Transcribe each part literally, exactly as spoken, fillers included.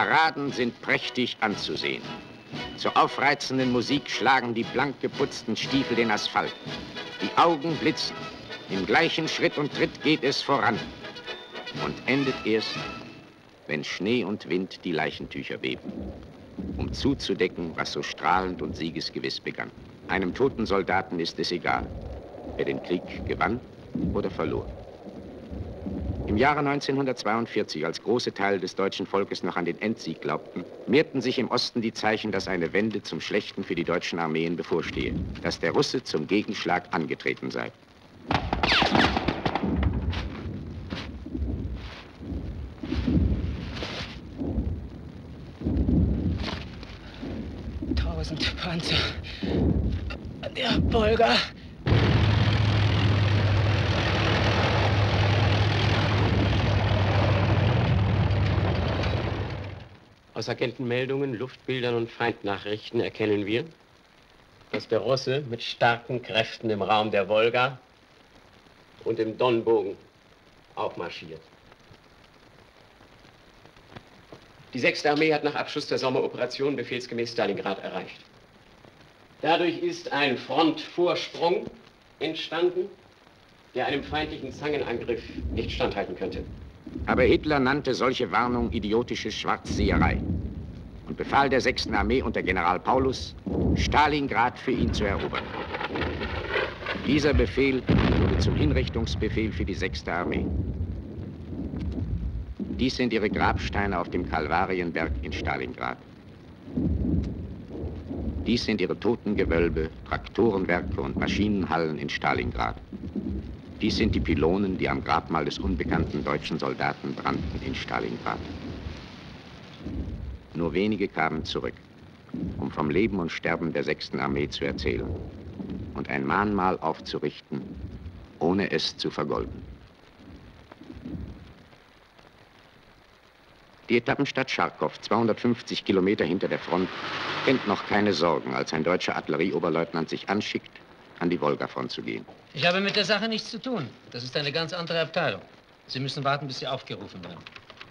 Paraden sind prächtig anzusehen. Zur aufreizenden Musik schlagen die blank geputzten Stiefel den Asphalt. Die Augen blitzen. Im gleichen Schritt und Tritt geht es voran. Und endet erst, wenn Schnee und Wind die Leichentücher weben, um zuzudecken, was so strahlend und siegesgewiss begann. Einem toten Soldaten ist es egal, wer den Krieg gewann oder verlor. Im Jahre neunzehnhundertzweiundvierzig, als große Teile des deutschen Volkes noch an den Endsieg glaubten, mehrten sich im Osten die Zeichen, dass eine Wende zum Schlechten für die deutschen Armeen bevorstehe, dass der Russe zum Gegenschlag angetreten sei. Tausend Panzer an der Wolga. Aus Agentenmeldungen, Luftbildern und Feindnachrichten erkennen wir, dass der Russe mit starken Kräften im Raum der Wolga und im Donbogen aufmarschiert. Die sechste Armee hat nach Abschluss der Sommeroperation befehlsgemäß Stalingrad erreicht. Dadurch ist ein Frontvorsprung entstanden, der einem feindlichen Zangenangriff nicht standhalten könnte. Aber Hitler nannte solche Warnung idiotische Schwarzseherei und befahl der sechsten Armee unter General Paulus, Stalingrad für ihn zu erobern. Dieser Befehl wurde zum Hinrichtungsbefehl für die sechste Armee. Dies sind ihre Grabsteine auf dem Kalvarienberg in Stalingrad. Dies sind ihre Totengewölbe, Traktorenwerke und Maschinenhallen in Stalingrad. Dies sind die Pylonen, die am Grabmal des unbekannten deutschen Soldaten brannten in Stalingrad. Nur wenige kamen zurück, um vom Leben und Sterben der sechsten Armee zu erzählen und ein Mahnmal aufzurichten, ohne es zu vergolden. Die Etappenstadt Charkow, zweihundertfünfzig Kilometer hinter der Front, kennt noch keine Sorgen, als ein deutscher Artillerieoberleutnant sich anschickt, an die Wolgafront zu gehen. Ich habe mit der Sache nichts zu tun. Das ist eine ganz andere Abteilung. Sie müssen warten, bis Sie aufgerufen werden.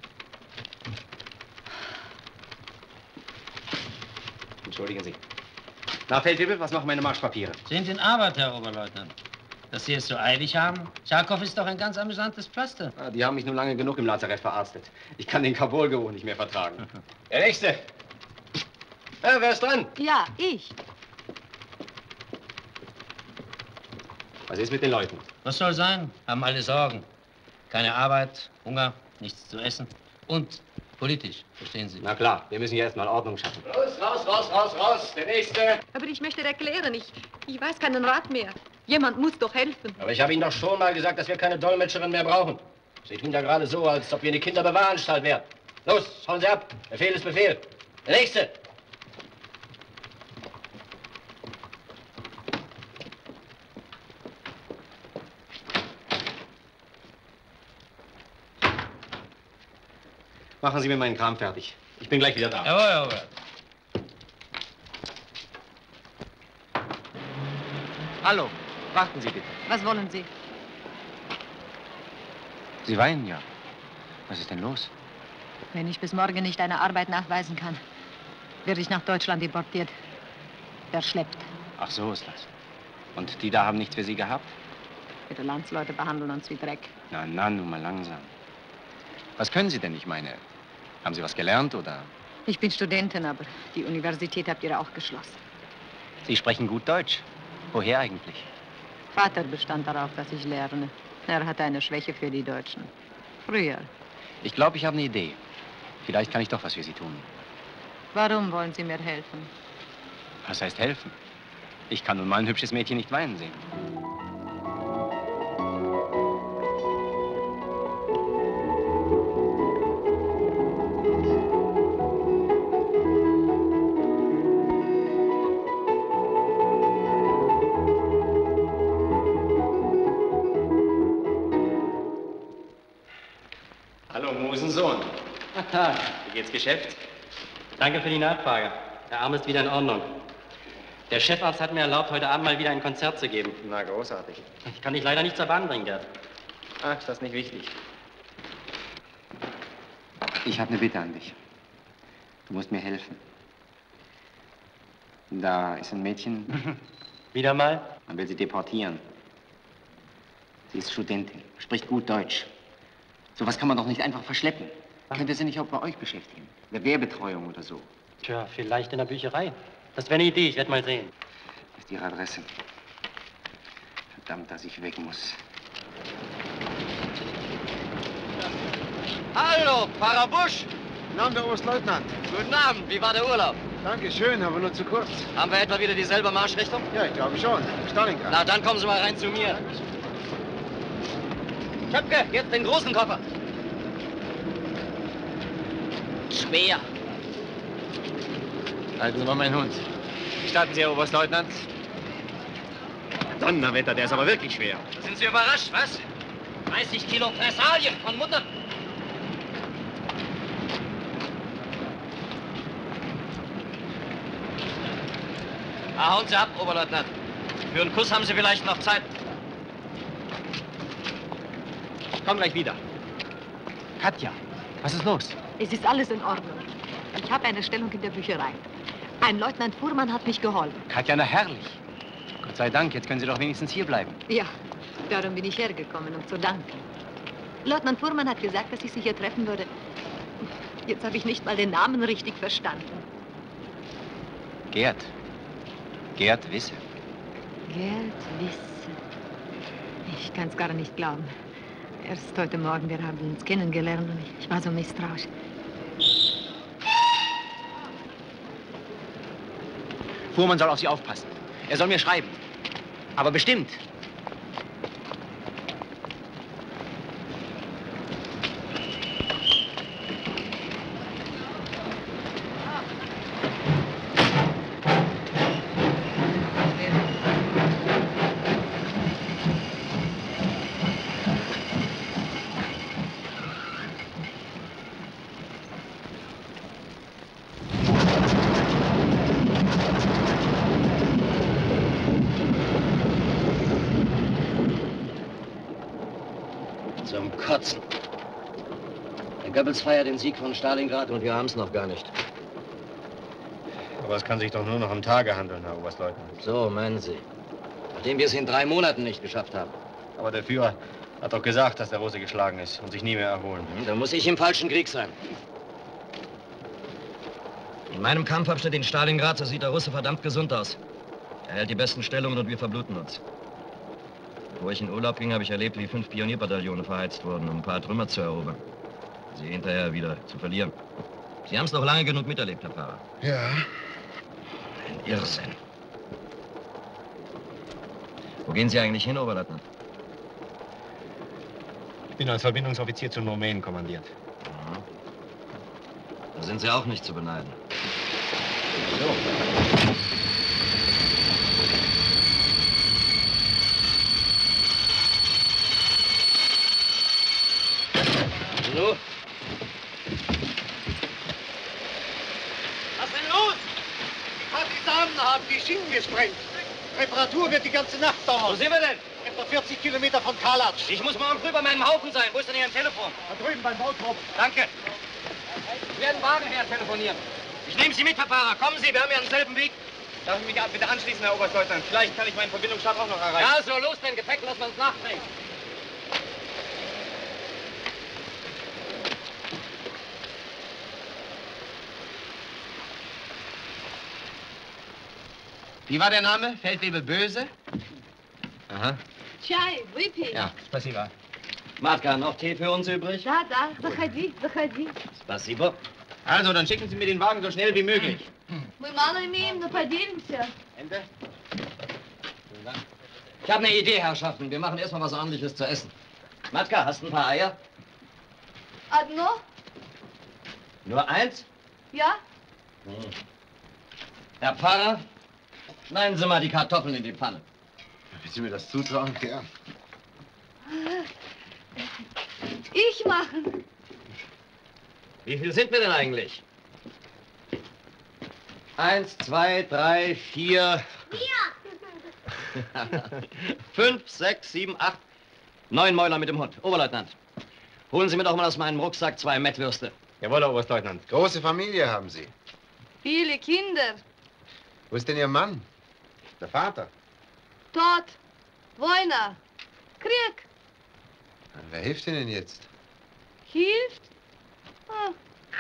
Entschuldigen Sie. Na, Feldwebel, was machen meine Marschpapiere? Sind in Arbeit, Herr Oberleutnant. Dass Sie es so eilig haben? Charkow ist doch ein ganz amüsantes Pflaster. Ah, die haben mich nun lange genug im Lazarett verarztet. Ich kann den Kabulgeruch nicht mehr vertragen. Der Nächste. Ja, wer ist dran? Ja, ich. Was ist mit den Leuten? Was soll sein? Haben alle Sorgen. Keine Arbeit, Hunger, nichts zu essen. Und politisch, verstehen Sie? Na klar, wir müssen hier erstmal Ordnung schaffen. Los, raus, raus, raus, raus. Der Nächste. Aber ich möchte erklären, ich, ich weiß keinen Rat mehr. Jemand muss doch helfen. Aber ich habe Ihnen doch schon mal gesagt, dass wir keine Dolmetscherin mehr brauchen. Sie tun da gerade so, als ob wir eine Kinderbewahranstalt wären. Los, hauen Sie ab. Befehl ist Befehl. Der Nächste. Machen Sie mir meinen Kram fertig. Ich bin gleich wieder da. Jawohl, jawohl. Hallo, warten Sie bitte. Was wollen Sie? Sie weinen ja. Was ist denn los? Wenn ich bis morgen nicht eine Arbeit nachweisen kann, werde ich nach Deutschland deportiert. Verschleppt. Ach, so ist das. Und die da haben nichts für Sie gehabt? Ihre Landsleute behandeln uns wie Dreck. Na, na, nun mal langsam. Was können Sie denn? Ich meine, haben Sie was gelernt oder? Ich bin Studentin, aber die Universität habt ihr auch geschlossen. Sie sprechen gut Deutsch. Woher eigentlich? Vater bestand darauf, dass ich lerne. Er hatte eine Schwäche für die Deutschen. Früher. Ich glaube, ich habe eine Idee. Vielleicht kann ich doch was für Sie tun. Warum wollen Sie mir helfen? Was heißt helfen? Ich kann nun mal ein hübsches Mädchen nicht weinen sehen. Hallo, Mosensohn. Ach, Tag. Wie geht's Geschäft? Danke für die Nachfrage. Der Arm ist wieder in Ordnung. Der Chefarzt hat mir erlaubt, heute Abend mal wieder ein Konzert zu geben. Na, großartig. Ich kann dich leider nicht zur Bahn bringen, Gerd. Ach, ist das nicht wichtig? Ich habe eine Bitte an dich. Du musst mir helfen. Da ist ein Mädchen. Wieder mal? Man will sie deportieren. Sie ist Studentin, spricht gut Deutsch. Sowas kann man doch nicht einfach verschleppen. Könnte sie nicht auch bei euch beschäftigen? Eine Wehrbetreuung oder so. Tja, vielleicht in der Bücherei. Das wäre eine Idee, ich werde mal sehen. Das ist ihre Adresse. Verdammt, dass ich weg muss. Hallo, Pfarrer Busch. Guten Abend, Herr Oberstleutnant. Guten Abend, wie war der Urlaub? Dankeschön, aber nur zu kurz. Haben wir etwa wieder dieselbe Marschrichtung? Ja, ich glaube schon. Stalingrad. Na, dann kommen Sie mal rein zu mir. Schöpke, jetzt den großen Koffer. Schwer. Halten Sie mal meinen Hund. Gestatten Sie, Herr Oberstleutnant? Donnerwetter, der ist aber wirklich schwer. Da sind Sie überrascht, was? dreißig Kilo Fressalien von Mutter. Ah, hauen Sie ab, Oberleutnant. Für einen Kuss haben Sie vielleicht noch Zeit. Ich komm gleich wieder. Katja, was ist los? Es ist alles in Ordnung. Ich habe eine Stellung in der Bücherei. Ein Leutnant Fuhrmann hat mich geholfen. Katja, na herrlich. Gott sei Dank, jetzt können Sie doch wenigstens hier bleiben. Ja, darum bin ich hergekommen, um zu danken. Leutnant Fuhrmann hat gesagt, dass ich Sie hier treffen würde. Jetzt habe ich nicht mal den Namen richtig verstanden. Gerd. Gerd Wisse. Gerd Wisse. Ich kann es gar nicht glauben. Erst heute Morgen, wir haben uns kennengelernt und ich, ich war so misstrauisch. Fuhrmann soll auf Sie aufpassen. Er soll mir schreiben. Aber bestimmt. Zum Kotzen. Der Goebbels feiert den Sieg von Stalingrad und wir haben es noch gar nicht. Aber es kann sich doch nur noch um Tage handeln, Herr Oberstleutnant. So, meinen Sie. Nachdem wir es in drei Monaten nicht geschafft haben. Aber der Führer hat doch gesagt, dass der Russe geschlagen ist und sich nie mehr erholen wird. Hm, dann muss ich im falschen Krieg sein. In meinem Kampfabschnitt in Stalingrad, so sieht der Russe verdammt gesund aus. Er hält die besten Stellungen und wir verbluten uns. Bevor ich in Urlaub ging, habe ich erlebt, wie fünf Pionierbataillone verheizt wurden, um ein paar Trümmer zu erobern. Sie hinterher wieder zu verlieren. Sie haben es doch lange genug miterlebt, Herr Pfarrer. Ja. Ein Irrsinn. Wo gehen Sie eigentlich hin, Oberleutnant? Ich bin als Verbindungsoffizier zu Rumänen kommandiert. Ja. Da sind Sie auch nicht zu beneiden. So. So. Was ist denn los? Die Partisanen haben die Schienen gesprengt. Reparatur wird die ganze Nacht dauern. Wo sind wir denn? Etwa vierzig Kilometer von Kalatsch. Ich muss morgen früh bei meinem Haufen sein. Wo ist denn Ihr Telefon? Da drüben beim Bautrupp. Danke. Wir werden Wagen her telefonieren. Ich nehme Sie mit, Herr Fahrer. Kommen Sie, wir haben ja denselben Weg. Darf ich mich bitte anschließen, Herr Oberstleutnant? Vielleicht kann ich meinen Verbindungsstab auch noch erreichen. Ja, so los, denn Gepäck lassen wir uns nachbringen. Wie war der Name? Feldwebel Böse? Aha. Chai, выпей. Ja, спасибо. Matka, noch Tee für uns übrig? Да, да, заходи, заходи. Спасибо. Also, dann schicken Sie mir den Wagen so schnell wie möglich. Мы мало имеем, но поделимся. Ende? Ich habe eine Idee, Herrschaften. Wir machen erstmal was Ordentliches zu essen. Matka, hast du ein paar Eier? Одно? Nur eins? Ja? Hm. Herr Pfarrer, schneiden Sie mal die Kartoffeln in die Pfanne. Wie Sie mir das zutrauen? Ja. Ich machen. Wie viel sind wir denn eigentlich? Eins, zwei, drei, vier. Vier. Fünf, sechs, sieben, acht. Neun Mäuler mit dem Hund. Oberleutnant, holen Sie mir doch mal aus meinem Rucksack zwei Mettwürste. Jawohl, Herr Oberstleutnant. Große Familie haben Sie. Viele Kinder. Wo ist denn Ihr Mann? Der Vater? Tot. Wojna. Krieg. Wer hilft Ihnen jetzt? Hilft? Ah.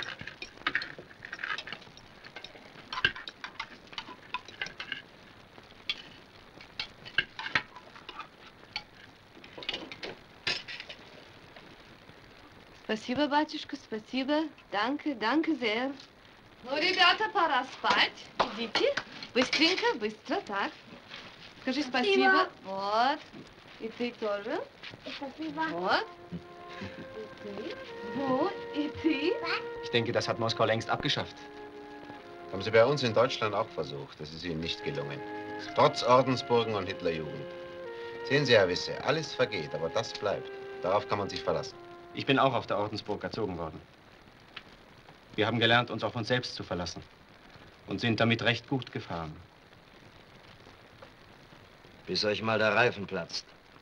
Спасибо, батюшка, спасибо. Danke, danke sehr. Ну, ребята, пора спать. Идите. Быстренько, быстро, так. Скажи спасибо. Вот. И ты тоже. Спасибо. Вот. И ты. Вот. И ты. Ich denke, das hat Moskau längst abgeschafft. Haben Sie bei uns in Deutschland auch versucht. Das ist Ihnen nicht gelungen. Trotz Ordensburgen und Hitlerjugend. Sehen Sie, Herr Wisse, alles vergeht, aber das bleibt. Darauf kann man sich verlassen. Ich bin auch auf der Ordensburg erzogen worden. Wir haben gelernt, uns auf uns selbst zu verlassen. Und sind damit recht gut gefahren. Bis euch mal der Reifen platzt.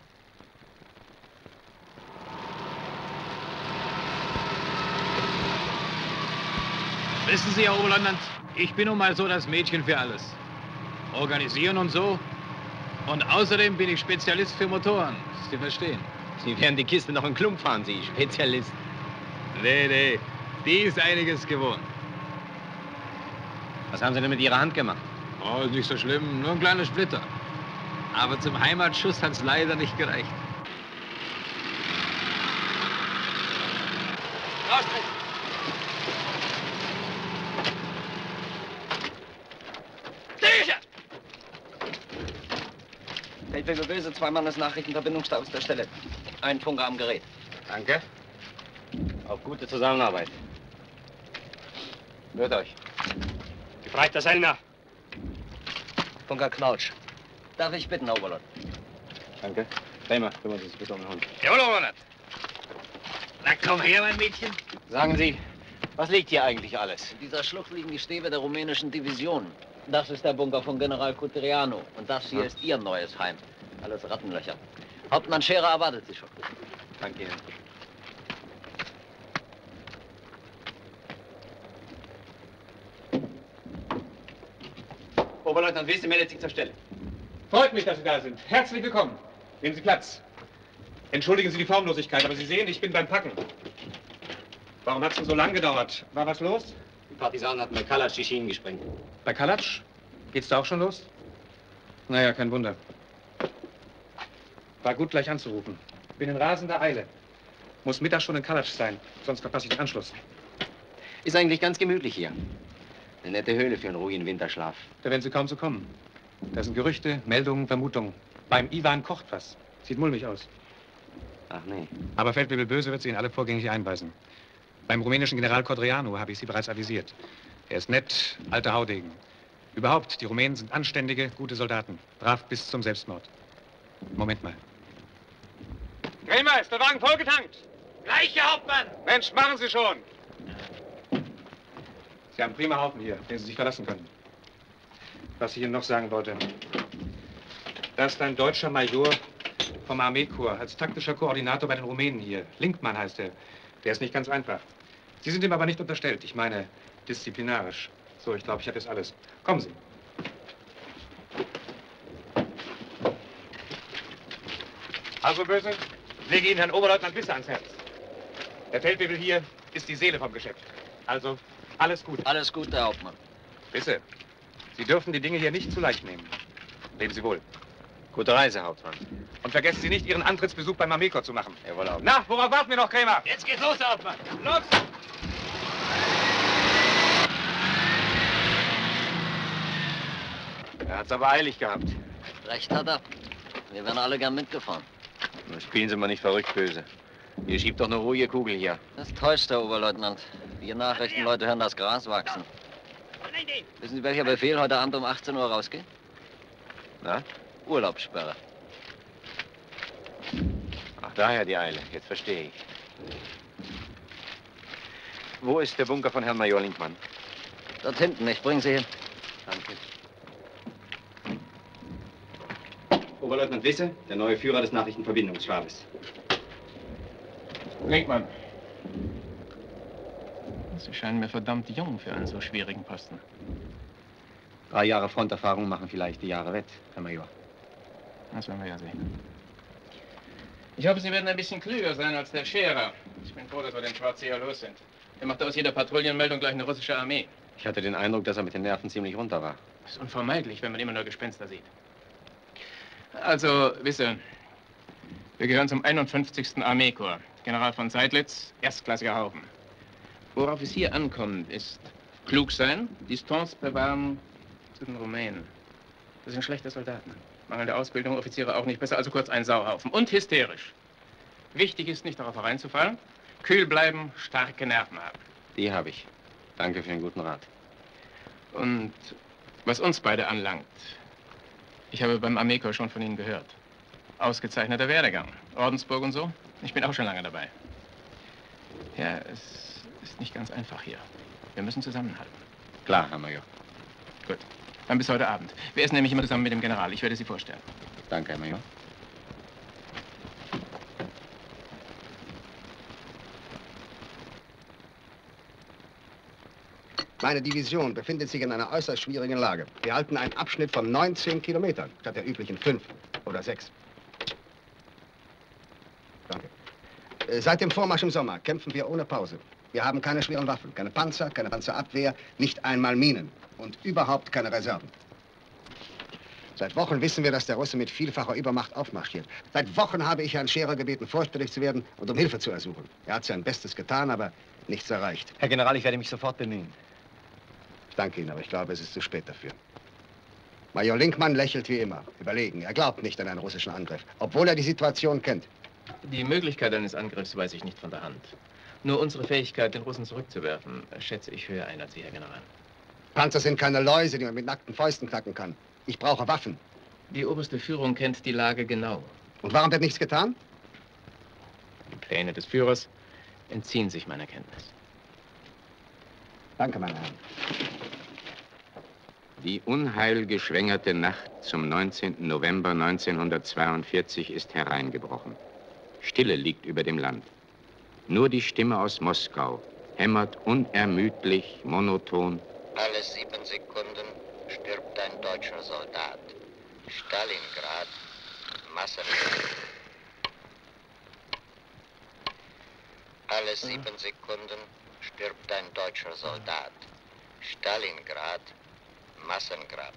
Wissen Sie, Herr Oberleutnant, ich bin nun mal so das Mädchen für alles. Organisieren und so. Und außerdem bin ich Spezialist für Motoren. Sie verstehen. Sie werden die Kiste noch in Klump fahren, Sie Spezialist. Nee, nee, die ist einiges gewohnt. Was haben Sie denn mit Ihrer Hand gemacht? Oh, ist nicht so schlimm, nur ein kleiner Splitter. Aber zum Heimatschuss hat's leider nicht gereicht. Feldwebel Böse, zwei Mannesnachrichten, Verbindungsstatus der Stelle. Ein Funker am Gerät. Danke. Auf gute Zusammenarbeit. Hört euch. Gefragt das Elmer. Funker Knautsch. Darf ich bitten, Herr Oberleutnant? Danke. Krämer, kümmern Sie sich bitte um den Hund. Jawohl, Oberleutnant. Na komm her, mein Mädchen. Sagen Sie, was liegt hier eigentlich alles? In dieser Schlucht liegen die Stäbe der rumänischen Division. Das ist der Bunker von General Cuteriano. Und das hier hm. ist Ihr neues Heim. Alles Rattenlöcher. Hauptmann Scherer erwartet Sie schon. Danke Ihnen. Oberleutnant Wisse meldet sich zur Stelle. Freut mich, dass Sie da sind. Herzlich willkommen. Nehmen Sie Platz. Entschuldigen Sie die Formlosigkeit, aber Sie sehen, ich bin beim Packen. Warum hat es denn so lange gedauert? War was los? Die Partisanen hatten bei Kalatsch die Schienen gesprengt. Bei Kalatsch? Geht's da auch schon los? Naja, kein Wunder. War gut, gleich anzurufen. Bin in rasender Eile. Muss Mittag schon in Kalatsch sein, sonst verpasse ich den Anschluss. Ist eigentlich ganz gemütlich hier. Eine nette Höhle für einen ruhigen Winterschlaf. Da werden Sie kaum zu kommen. Da sind Gerüchte, Meldungen, Vermutungen. Beim Iwan kocht was. Sieht mulmig aus. Ach nee. Aber Feldwebel Böse wird Sie in alle vorgängig einweisen. Beim rumänischen General Codreanu habe ich Sie bereits avisiert. Er ist nett, alter Haudegen. Überhaupt, die Rumänen sind anständige, gute Soldaten. Brav bis zum Selbstmord. Moment mal. Krämer, ist der Wagen vollgetankt? Gleich, Herr Hauptmann. Mensch, machen Sie schon. Sie haben einen prima Haufen hier, den Sie sich verlassen können. Was ich Ihnen noch sagen wollte. Da ist ein deutscher Major vom Armeekorps als taktischer Koordinator bei den Rumänen hier. Linkmann heißt er. Der ist nicht ganz einfach. Sie sind ihm aber nicht unterstellt. Ich meine, disziplinarisch. So, ich glaube, ich habe jetzt alles. Kommen Sie. Also, Böse, lege Ihnen Herrn Oberleutnant Wisse ans Herz. Der Feldwebel hier ist die Seele vom Geschäft. Also, alles gut. Alles gut, Herr Hauptmann. Wisse, Sie dürfen die Dinge hier nicht zu leicht nehmen. Leben Sie wohl. Gute Reise, Hauptmann. Und vergessen Sie nicht, Ihren Antrittsbesuch beim Armeekorps zu machen. Jawohl, Hauptmann. Na, worauf warten wir noch, Krämer? Jetzt geht's los, Herr Hauptmann. Los! Er hat's aber eilig gehabt. Recht hat er. Wir wären alle gern mitgefahren. Nun spielen Sie mal nicht verrückt, Böse. Ihr schiebt doch eine ruhige Kugel hier. Das täuscht, Herr Oberleutnant. Wir Nachrichtenleute hören das Gras wachsen. Wissen Sie, welcher Befehl heute Abend um achtzehn Uhr rausgeht? Na? Urlaubssperre. Ach, daher die Eile. Jetzt verstehe ich. Wo ist der Bunker von Herrn Major Linkmann? Dort hinten. Ich bringe Sie hin. Danke. Oberleutnant Wisse, der neue Führer des Nachrichtenverbindungsstabes. Linkmann. Sie scheinen mir verdammt jung für einen so schwierigen Posten. Drei Jahre Fronterfahrung machen vielleicht die Jahre wett, Herr Major. Das werden wir ja sehen. Ich hoffe, Sie werden ein bisschen klüger sein als der Scherer. Ich bin froh, dass wir den Schwarzseher los sind. Er macht aus jeder Patrouillenmeldung gleich eine russische Armee. Ich hatte den Eindruck, dass er mit den Nerven ziemlich runter war. Das ist unvermeidlich, wenn man immer nur Gespenster sieht. Also, wisse, wir gehören zum einundfünfzigsten Armeekorps. General von Seydlitz, erstklassiger Haufen. Worauf es hier ankommt, ist klug sein, Distanz bewahren zu den Rumänen. Das sind schlechte Soldaten. Mangelnde Ausbildung, Offiziere auch nicht besser, also kurz ein Sauhaufen. Und hysterisch. Wichtig ist, nicht darauf hereinzufallen, kühl bleiben, starke Nerven haben. Die habe ich. Danke für den guten Rat. Und was uns beide anlangt, ich habe beim Armeekorps schon von Ihnen gehört. Ausgezeichneter Werdegang. Ordensburg und so. Ich bin auch schon lange dabei. Ja, es ist nicht ganz einfach hier. Wir müssen zusammenhalten. Klar, Herr Major. Gut. Dann bis heute Abend. Wir essen nämlich immer zusammen mit dem General. Ich werde Sie vorstellen. Danke, Herr Major. Meine Division befindet sich in einer äußerst schwierigen Lage. Wir halten einen Abschnitt von neunzehn Kilometern statt der üblichen fünf oder sechs. Danke. Äh, Seit dem Vormarsch im Sommer kämpfen wir ohne Pause. Wir haben keine schweren Waffen, keine Panzer, keine Panzerabwehr, nicht einmal Minen und überhaupt keine Reserven. Seit Wochen wissen wir, dass der Russe mit vielfacher Übermacht aufmarschiert. Seit Wochen habe ich Herrn Scherer gebeten, vorstellig zu werden und um Hilfe zu ersuchen. Er hat sein Bestes getan, aber nichts erreicht. Herr General, ich werde mich sofort bemühen. Ich danke Ihnen, aber ich glaube, es ist zu spät dafür. Major Linkmann lächelt wie immer, überlegen. Er glaubt nicht an einen russischen Angriff, obwohl er die Situation kennt. Die Möglichkeit eines Angriffs weiß ich nicht von der Hand. Nur unsere Fähigkeit, den Russen zurückzuwerfen, schätze ich höher ein als Sie, Herr General. Panzer sind keine Läuse, die man mit nackten Fäusten knacken kann. Ich brauche Waffen. Die oberste Führung kennt die Lage genau. Und warum wird nichts getan? Die Pläne des Führers entziehen sich meiner Kenntnis. Danke, meine Herren. Die unheilgeschwängerte Nacht zum neunzehnten November neunzehnhundertzweiundvierzig ist hereingebrochen. Stille liegt über dem Land. Nur die Stimme aus Moskau hämmert unermüdlich, monoton. Alle sieben Sekunden stirbt ein deutscher Soldat. Stalingrad, Massengrab. Alle sieben Sekunden stirbt ein deutscher Soldat. Stalingrad, Massengrab.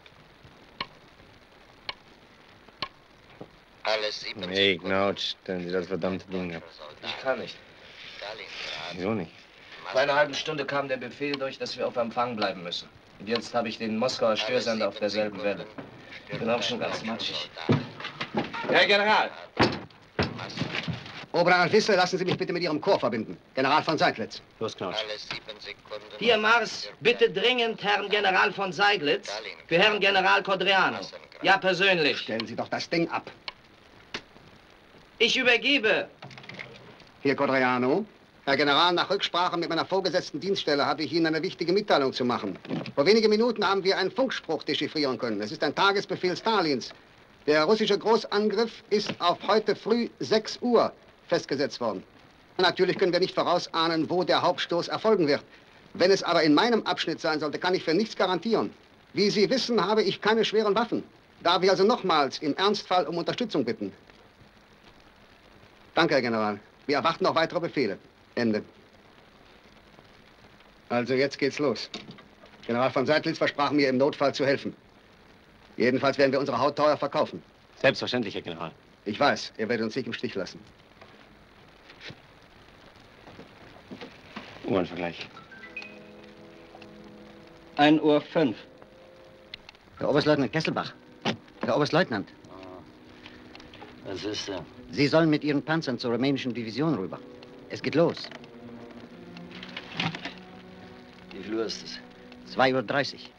Alle sieben Nee, Knautsch, stellen Sie das verdammte Ding ab. Ich kann nicht. Wieso nicht? Vor einer halben Stunde kam der Befehl durch, dass wir auf Empfang bleiben müssen. Und jetzt habe ich den Moskauer Störsender auf derselben Welle. Ich bin auch schon ganz matschig. Herr General! Oberleutnant Wissler, lassen Sie mich bitte mit Ihrem Korps verbinden. General von Seydlitz. Los, Knautsch. Hier Mars, bitte dringend Herrn General von Seydlitz für Herrn General Codreanu. Ja, persönlich. Stellen Sie doch das Ding ab. Ich übergebe. Hier, Codreanu. Herr General, nach Rücksprache mit meiner vorgesetzten Dienststelle habe ich Ihnen eine wichtige Mitteilung zu machen. Vor wenigen Minuten haben wir einen Funkspruch dechiffrieren können. Es ist ein Tagesbefehl Stalins. Der russische Großangriff ist auf heute früh sechs Uhr festgesetzt worden. Natürlich können wir nicht vorausahnen, wo der Hauptstoß erfolgen wird. Wenn es aber in meinem Abschnitt sein sollte, kann ich für nichts garantieren. Wie Sie wissen, habe ich keine schweren Waffen. Darf ich also nochmals im Ernstfall um Unterstützung bitten. Danke, Herr General. Wir erwarten noch weitere Befehle. Ende. Also jetzt geht's los. General von Seydlitz versprach mir, im Notfall zu helfen. Jedenfalls werden wir unsere Haut teuer verkaufen. Selbstverständlich, Herr General. Ich weiß, er wird uns nicht im Stich lassen. Uhrenvergleich. ein Uhr fünf. Herr Oberstleutnant Kesselbach. Herr Oberstleutnant. Was ist da? Sie sollen mit Ihren Panzern zur rumänischen Division rüber. Es geht los. Wie viel Uhr ist es? zwei Uhr dreißig.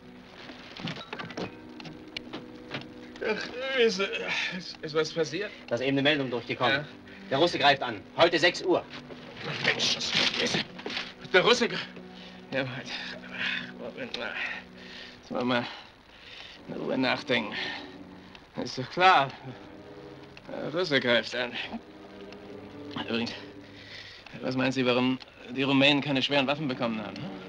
Ach, ist, ist, ist was passiert? Da ist eben eine Meldung durchgekommen. Ja. Der Russe greift an. Heute sechs Uhr. Mensch, das ist... Der Russe... Ja, warte. Moment mal. Jetzt mal mal in Ruhe nachdenken. Ist doch klar. Der Russe greift an. Übrigens, was meinen Sie, warum die Rumänen keine schweren Waffen bekommen haben? Ne?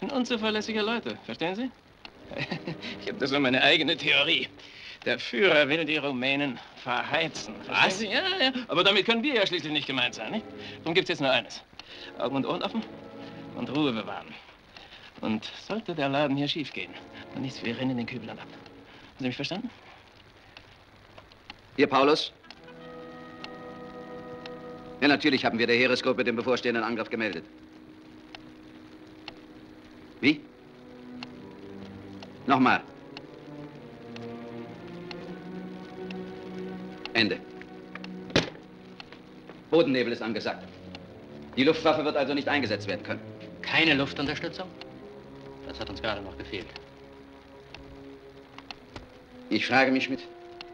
sind unzuverlässige Leute, verstehen Sie? Ich habe da so meine eigene Theorie. Der Führer will die Rumänen verheizen. Was? Ja, ja. Aber damit können wir ja schließlich nicht gemeint sein, nicht? Darum gibt's jetzt nur eines. Augen und Ohren offen und Ruhe bewahren. Und sollte der Laden hier schief gehen, dann nichts, wir rennen den Kübeln ab. Haben Sie mich verstanden? Hier, Paulus. Ja, natürlich haben wir der Heeresgruppe den bevorstehenden Angriff gemeldet. Wie? Nochmal. Ende. Bodennebel ist angesagt. Die Luftwaffe wird also nicht eingesetzt werden können. Keine Luftunterstützung? Das hat uns gerade noch gefehlt. Ich frage mich mit,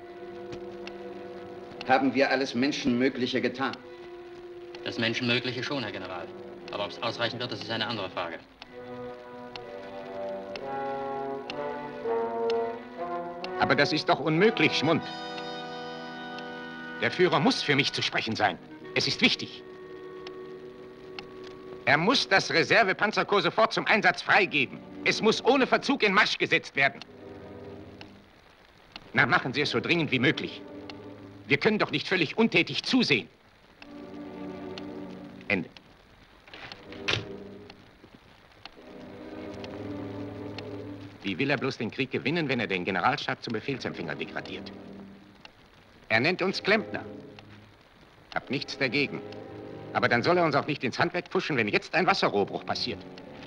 haben wir alles Menschenmögliche getan? Das Menschenmögliche schon, Herr General. Aber ob es ausreichen wird, das ist eine andere Frage. Aber das ist doch unmöglich, Schmund. Der Führer muss für mich zu sprechen sein. Es ist wichtig. Er muss das Reservepanzerkorps sofort zum Einsatz freigeben. Es muss ohne Verzug in Marsch gesetzt werden. Na, machen Sie es so dringend wie möglich. Wir können doch nicht völlig untätig zusehen. Ende. Wie will er bloß den Krieg gewinnen, wenn er den Generalstab zum Befehlsempfänger degradiert? Er nennt uns Klempner. Hab nichts dagegen. Aber dann soll er uns auch nicht ins Handwerk pfuschen, wenn jetzt ein Wasserrohrbruch passiert.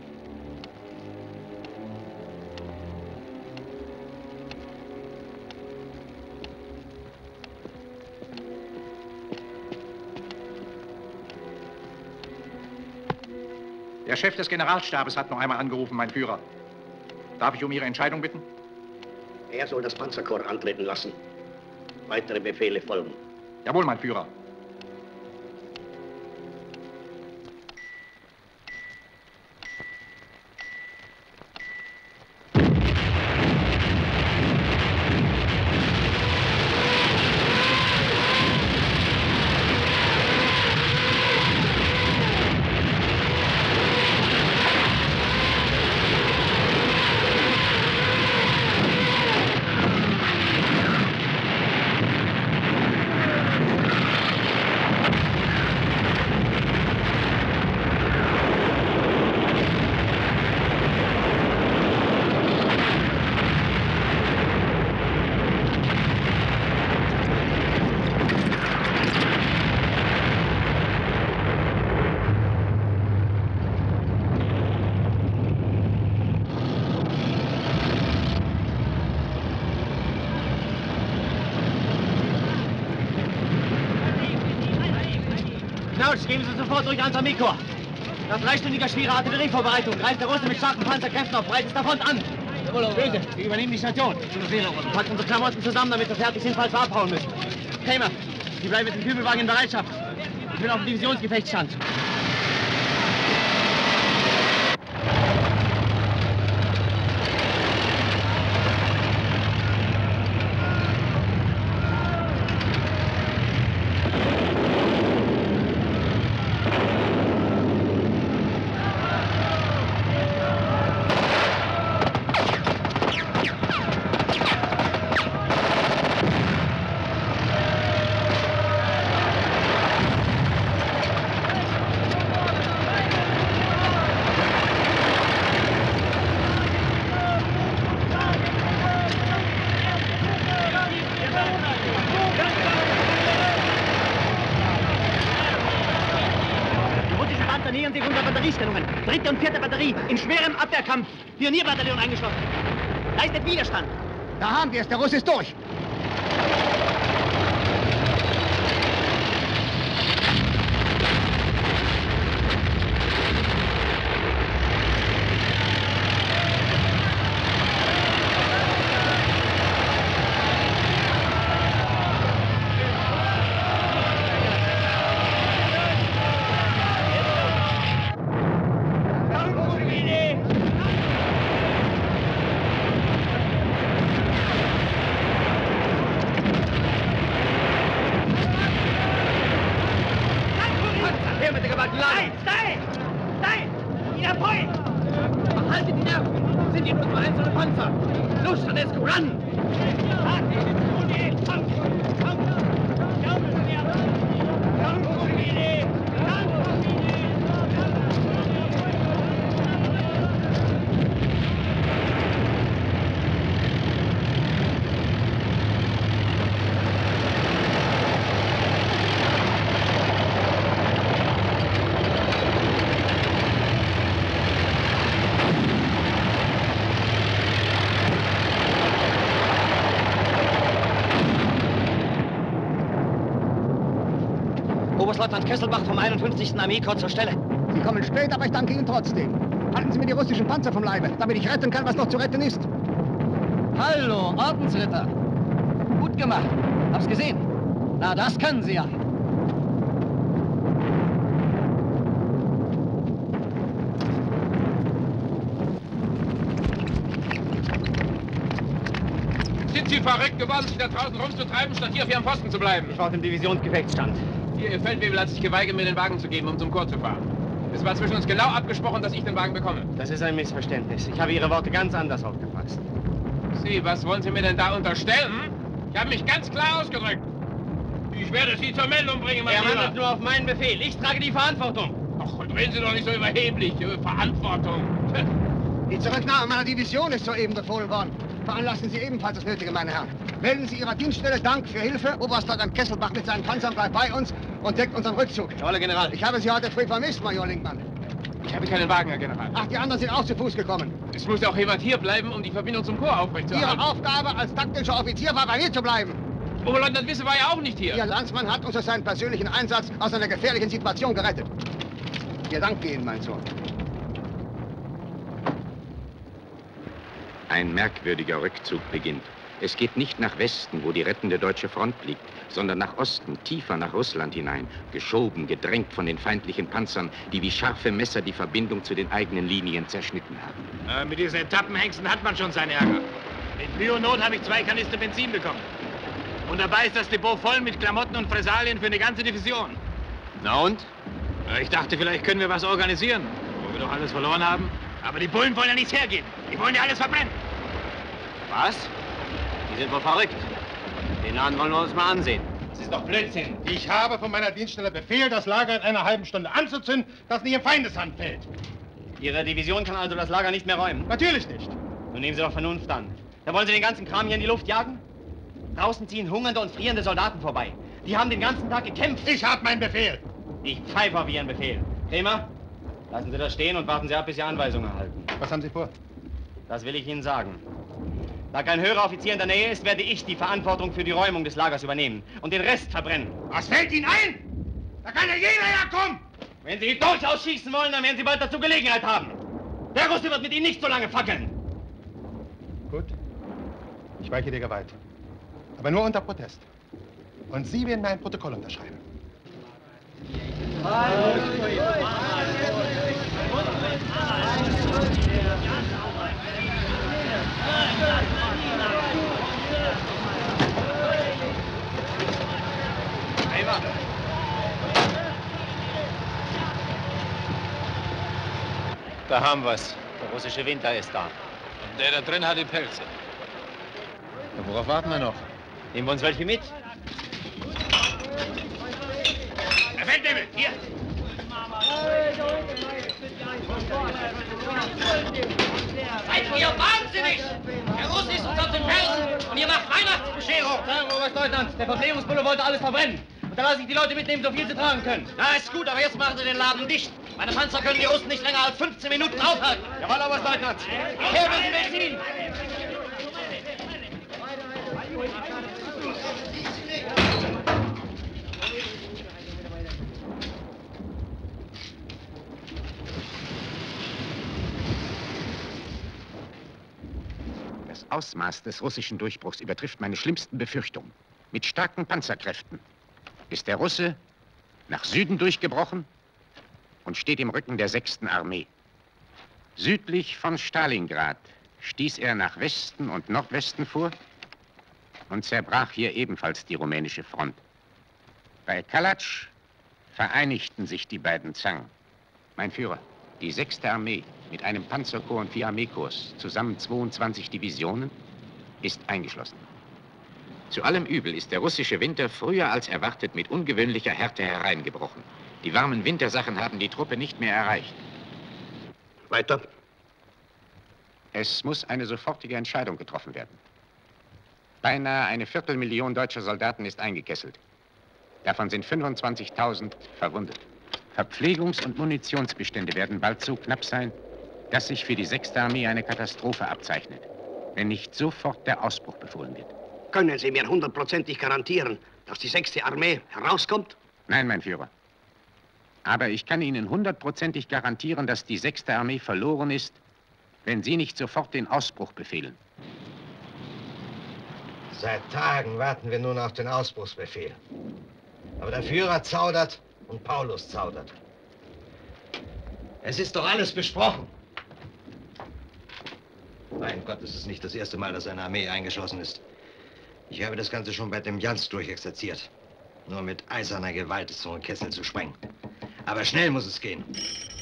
Der Chef des Generalstabes hat noch einmal angerufen, mein Führer. Darf ich um Ihre Entscheidung bitten? Er soll das Panzerkorps antreten lassen. Weitere Befehle folgen. Jawohl, mein Führer. Geben Sie sofort durch ans Armeekorps. Nach dreistündiger schwerer Artillerievorbereitung greift der Russe mit starken Panzerkräften auf breitester Front an. Jawohl, Böse, wir übernehmen die Station. Packen unsere Klamotten zusammen, damit wir fertig sind, falls wir abhauen müssen. Kramer, Sie bleiben mit dem Kübelwagen in Bereitschaft. Ich bin auf dem Divisionsgefechtsstand. Dritte und vierte Batterie in schwerem Abwehrkampf. Pionierbataillon eingeschlossen. Leistet Widerstand. Da haben wir es. Der Russe ist durch. Panzer! Los, Tedesco, run! Oberstleutnant Kesselbach vom einundfünfzigsten Armeekorps zur Stelle. Sie kommen spät, aber ich danke Ihnen trotzdem. Halten Sie mir die russischen Panzer vom Leibe, damit ich retten kann, was noch zu retten ist. Hallo, Ordensritter. Gut gemacht. Hab's gesehen. Na, das können Sie ja. Sind Sie verrückt geworden, sich da draußen rumzutreiben, statt hier auf Ihrem Posten zu bleiben? Ich war auf dem Divisionsgefechtsstand. Hier, Ihr Feldwebel hat sich geweigert, mir den Wagen zu geben, um zum Korps zu fahren. Es war zwischen uns genau abgesprochen, dass ich den Wagen bekomme. Das ist ein Missverständnis. Ich habe Ihre Worte ganz anders aufgefasst. Sie, was wollen Sie mir denn da unterstellen? Ich habe mich ganz klar ausgedrückt. Ich werde Sie zur Meldung bringen, mein Er Lieber. handelt nur auf meinen Befehl. Ich trage die Verantwortung. Ach, und reden Sie doch nicht so überheblich. Verantwortung. Die Zurücknahme meiner Division ist soeben befohlen worden. Veranlassen Sie ebenfalls das Nötige, meine Herren. Melden Sie Ihrer Dienststelle Dank für Hilfe. Oberstleutnant Kesselbach mit seinen Panzern bleibt bei uns und deckt unseren Rückzug. Jawohl, General. Ich habe Sie heute früh vermisst, Major Linkmann. Ich habe keinen Wagen, Herr General. Ach, die anderen sind auch zu Fuß gekommen. Es muss auch jemand hier bleiben, um die Verbindung zum Korps aufrechtzuerhalten. Ihre Aufgabe als taktischer Offizier war, bei mir zu bleiben. Oberleutnant Wisse war ja auch nicht hier. Ihr Landsmann hat uns durch seinen persönlichen Einsatz aus einer gefährlichen Situation gerettet. Wir danken Ihnen, mein Sohn. Ein merkwürdiger Rückzug beginnt. Es geht nicht nach Westen, wo die rettende deutsche Front liegt, sondern nach Osten, tiefer nach Russland hinein, geschoben, gedrängt von den feindlichen Panzern, die wie scharfe Messer die Verbindung zu den eigenen Linien zerschnitten haben. Äh, mit diesen Etappenhengsten hat man schon seinen Ärger. Mit Mühe und Not habe ich zwei Kanister Benzin bekommen. Und dabei ist das Depot voll mit Klamotten und Fressalien für eine ganze Division. Na und? Äh, ich dachte, vielleicht können wir was organisieren, wo wir doch alles verloren haben. Aber die Bullen wollen ja nichts hergeben. Die wollen ja alles verbrennen. Was? Die sind wohl verrückt. Den Nahen wollen wir uns mal ansehen. Das ist doch Blödsinn. Ich habe von meiner Dienststelle Befehl, das Lager in einer halben Stunde anzuzünden, das nicht in Feindeshand fällt. Ihre Division kann also das Lager nicht mehr räumen? Natürlich nicht. Nun nehmen Sie doch Vernunft an. Da wollen Sie den ganzen Kram hier in die Luft jagen? Draußen ziehen hungernde und frierende Soldaten vorbei. Die haben den ganzen Tag gekämpft. Ich habe meinen Befehl. Ich pfeife auf Ihren Befehl. Krämer, lassen Sie das stehen und warten Sie ab, bis Sie Anweisungen erhalten. Was haben Sie vor? Das will ich Ihnen sagen. Da kein höherer Offizier in der Nähe ist, werde ich die Verantwortung für die Räumung des Lagers übernehmen und den Rest verbrennen. Was fällt Ihnen ein? Da kann ja jeder herkommen! Wenn Sie durchaus schießen wollen, dann werden Sie bald dazu Gelegenheit haben. Der Russe wird mit Ihnen nicht so lange fackeln. Gut. Ich weiche dir Gewalt. Aber nur unter Protest. Und Sie werden mein Protokoll unterschreiben. Da haben wir's. Der russische Winter ist da. Und der da drin hat die Pelze. Ja, worauf warten wir noch? Nehmen wir uns welche mit? Herr Feldwebel, hier! Seid ihr wahnsinnig? Der Russe ist uns auf den Fersen und ihr macht Weihnachtsbescherung. Sagen, Oberstleutnant, der Verpflegungsbulle wollte alles verbrennen. Und da lasse ich die Leute mitnehmen, so viel sie tragen können. Na, ist gut, aber jetzt machen Sie den Laden dicht. Meine Panzer können die Russen nicht länger als fünfzehn Minuten aufhalten. Jawohl, Oberstleutnant. Her müssen Benzin. Das Ausmaß des russischen Durchbruchs übertrifft meine schlimmsten Befürchtungen. Mit starken Panzerkräften ist der Russe nach Süden durchgebrochen und steht im Rücken der sechsten Armee. Südlich von Stalingrad stieß er nach Westen und Nordwesten vor und zerbrach hier ebenfalls die rumänische Front. Bei Kalatsch vereinigten sich die beiden Zangen. Mein Führer, Die sechste Armee mit einem Panzerkorps und vier Armeekorps, zusammen zweiundzwanzig Divisionen, ist eingeschlossen. Zu allem Übel ist der russische Winter früher als erwartet mit ungewöhnlicher Härte hereingebrochen. Die warmen Wintersachen haben die Truppe nicht mehr erreicht. Weiter? Es muss eine sofortige Entscheidung getroffen werden. Beinahe eine Viertelmillion deutscher Soldaten ist eingekesselt. Davon sind fünfundzwanzigtausend verwundet. Verpflegungs- und Munitionsbestände werden bald so knapp sein, dass sich für die sechste Armee eine Katastrophe abzeichnet, wenn nicht sofort der Ausbruch befohlen wird. Können Sie mir hundertprozentig garantieren, dass die sechste Armee herauskommt? Nein, mein Führer. Aber ich kann Ihnen hundertprozentig garantieren, dass die sechste Armee verloren ist, wenn Sie nicht sofort den Ausbruch befehlen. Seit Tagen warten wir nun auf den Ausbruchsbefehl. Aber der Führer zaudert und Paulus zaudert. Es ist doch alles besprochen. Mein Gott, es ist nicht das erste Mal, dass eine Armee eingeschlossen ist. Ich habe das Ganze schon bei dem Jans durchexerziert. Nur mit eiserner Gewalt ist so ein Kessel zu sprengen. Aber schnell muss es gehen.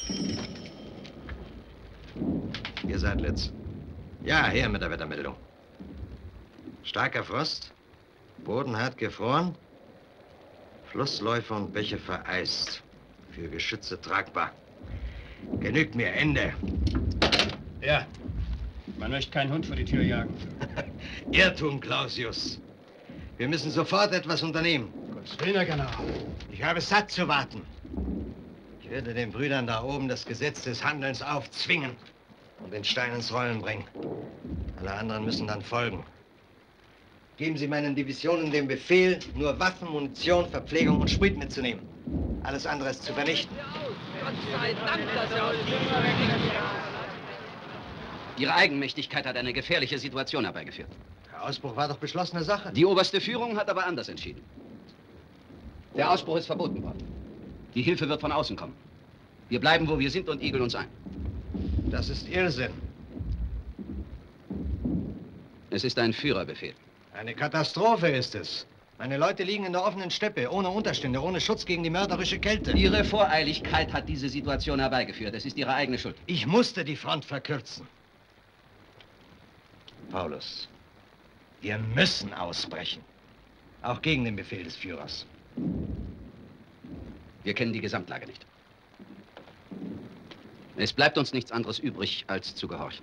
Ihr seid Litz. Ja, her mit der Wettermeldung. Starker Frost, Boden hart gefroren, Flussläufe und Bäche vereist. Für Geschütze tragbar. Genügt mir, Ende. Ja, man möchte keinen Hund vor die Tür jagen. Irrtum, Clausius. Wir müssen sofort etwas unternehmen. Gottes Willen, Herr General. Ich habe es satt zu warten. Ich werde den Brüdern da oben das Gesetz des Handelns aufzwingen und den Stein ins Rollen bringen. Alle anderen müssen dann folgen. Geben Sie meinen Divisionen den Befehl, nur Waffen, Munition, Verpflegung und Sprit mitzunehmen. Alles andere ist zu vernichten. Gott sei Dank, dass er aus Ihre Eigenmächtigkeit hat eine gefährliche Situation herbeigeführt. Der Ausbruch war doch beschlossene Sache. Die oberste Führung hat aber anders entschieden. Der Ausbruch ist verboten worden. Die Hilfe wird von außen kommen. Wir bleiben, wo wir sind und igeln uns ein. Das ist Irrsinn. Es ist ein Führerbefehl. Eine Katastrophe ist es. Meine Leute liegen in der offenen Steppe, ohne Unterstände, ohne Schutz gegen die mörderische Kälte. Ihre Voreiligkeit hat diese Situation herbeigeführt. Es ist Ihre eigene Schuld. Ich musste die Front verkürzen. Paulus, wir müssen ausbrechen. Auch gegen den Befehl des Führers. Wir kennen die Gesamtlage nicht. Es bleibt uns nichts anderes übrig, als zu gehorchen.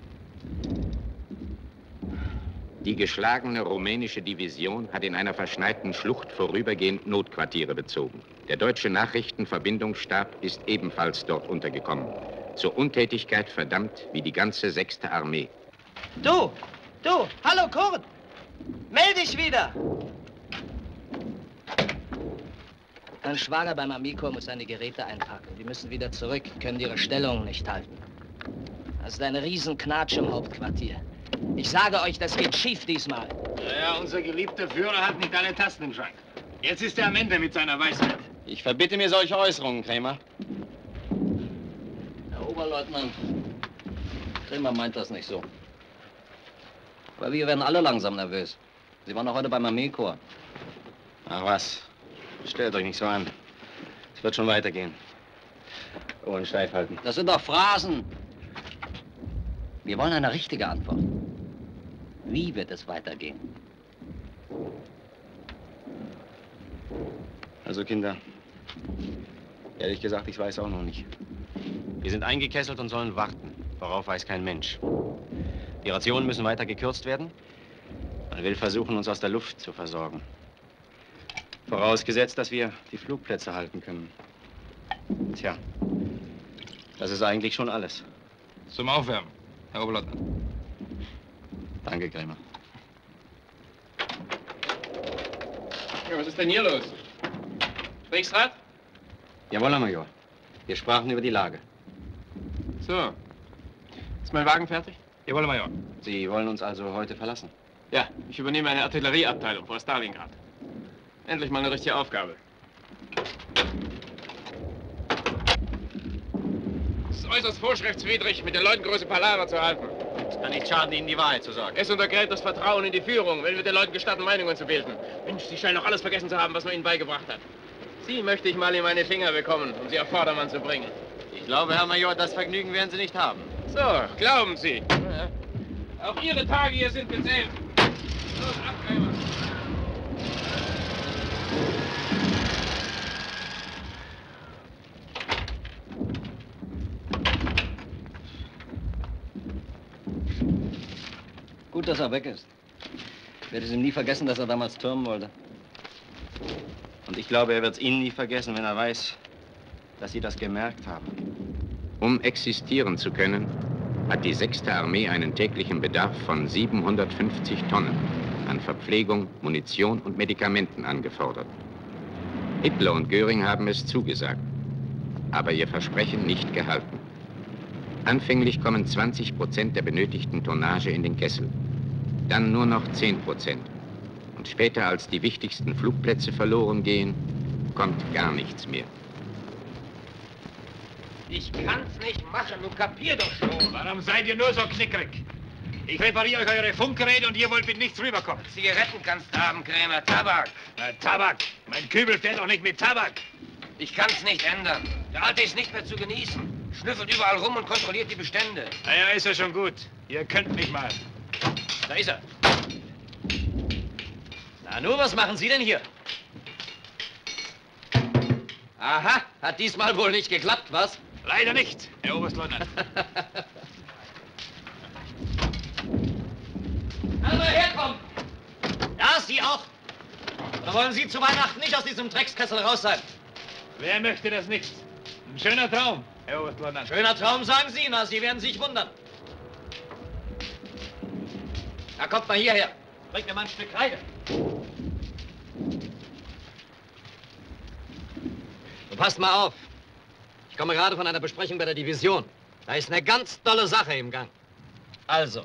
Die geschlagene rumänische Division hat in einer verschneiten Schlucht vorübergehend Notquartiere bezogen. Der deutsche Nachrichtenverbindungsstab ist ebenfalls dort untergekommen. Zur Untätigkeit verdammt wie die ganze sechste Armee. Du, du, hallo Kurt, meld dich wieder. Mein Schwager beim Armeekorps muss seine Geräte einpacken. Die müssen wieder zurück, können ihre Stellung nicht halten. Das ist eine Riesenknatsch im Hauptquartier. Ich sage euch, das geht schief diesmal. Ja, unser geliebter Führer hat nicht alle Tasten im Schrank. Jetzt ist er am Ende mit seiner Weisheit. Ich verbitte mir solche Äußerungen, Krämer. Herr Oberleutnant, Krämer meint das nicht so. Aber wir werden alle langsam nervös. Sie waren doch heute beim Armeekorps. Ach was, stellt euch nicht so an. Es wird schon weitergehen. Ohren steif halten. Das sind doch Phrasen. Wir wollen eine richtige Antwort. Wie wird es weitergehen? Also, Kinder, ehrlich gesagt, ich weiß auch noch nicht. Wir sind eingekesselt und sollen warten. Worauf weiß kein Mensch. Die Rationen müssen weiter gekürzt werden. Man will versuchen, uns aus der Luft zu versorgen. Vorausgesetzt, dass wir die Flugplätze halten können. Tja, das ist eigentlich schon alles. Zum Aufwärmen, Herr Oberleutnant. Danke, Krämer. Ja, was ist denn hier los? Kriegsrat? Jawohl, Herr Major. Wir sprachen über die Lage. So. Ist mein Wagen fertig? Jawohl, Major. Sie wollen uns also heute verlassen? Ja, ich übernehme eine Artillerieabteilung vor Stalingrad. Endlich mal eine richtige Aufgabe. Es ist äußerst vorschriftswidrig, mit den Leuten große Palaver zu halten. Es kann nicht schaden, ihnen die Wahrheit zu sagen. Es untergräbt das Vertrauen in die Führung, wenn wir den Leuten gestatten, Meinungen zu bilden. Mensch, Sie scheinen doch alles vergessen zu haben, was man ihnen beigebracht hat. Sie möchte ich mal in meine Finger bekommen, um sie auf Vordermann zu bringen. Ich glaube, Herr Major, das Vergnügen werden Sie nicht haben. So, glauben Sie. Auch Ihre Tage hier sind gezählt. Los, Abtreiber. Gut, dass er weg ist. Ich werde es ihm nie vergessen, dass er damals türmen wollte. Und ich glaube, er wird es Ihnen nie vergessen, wenn er weiß, dass Sie das gemerkt haben. Um existieren zu können, hat die sechste Armee einen täglichen Bedarf von siebenhundertfünfzig Tonnen an Verpflegung, Munition und Medikamenten angefordert. Hitler und Göring haben es zugesagt, aber ihr Versprechen nicht gehalten. Anfänglich kommen zwanzig Prozent der benötigten Tonnage in den Kessel, dann nur noch zehn Prozent. Und später, als die wichtigsten Flugplätze verloren gehen, kommt gar nichts mehr. Ich kann's nicht machen, du kapier doch schon. Warum seid ihr nur so knickrig? Ich repariere euch eure Funkgeräte und ihr wollt mit nichts rüberkommen. Zigaretten kannst haben, Krämer, Tabak. Na, Tabak? Mein Kübel fährt doch nicht mit Tabak. Ich kann's nicht ändern. Der Alte ist nicht mehr zu genießen. Schnüffelt überall rum und kontrolliert die Bestände. Na ja, ist ja schon gut. Ihr könnt mich mal. Da ist er. Na, nur, was machen Sie denn hier? Aha, hat diesmal wohl nicht geklappt, was? Leider nicht, Herr Oberstleutnant. Alle herkommen! Ja, Sie auch. Oder wollen Sie zu Weihnachten nicht aus diesem Dreckskessel raus sein? Wer möchte das nicht? Ein schöner Traum, Herr Oberstleutnant. Schöner Traum, sagen Sie, na, Sie werden sich wundern. Na, kommt mal hierher. Bringt mir mal ein Stück Kreide. Und passt mal auf. Ich komme gerade von einer Besprechung bei der Division. Da ist eine ganz tolle Sache im Gang. Also.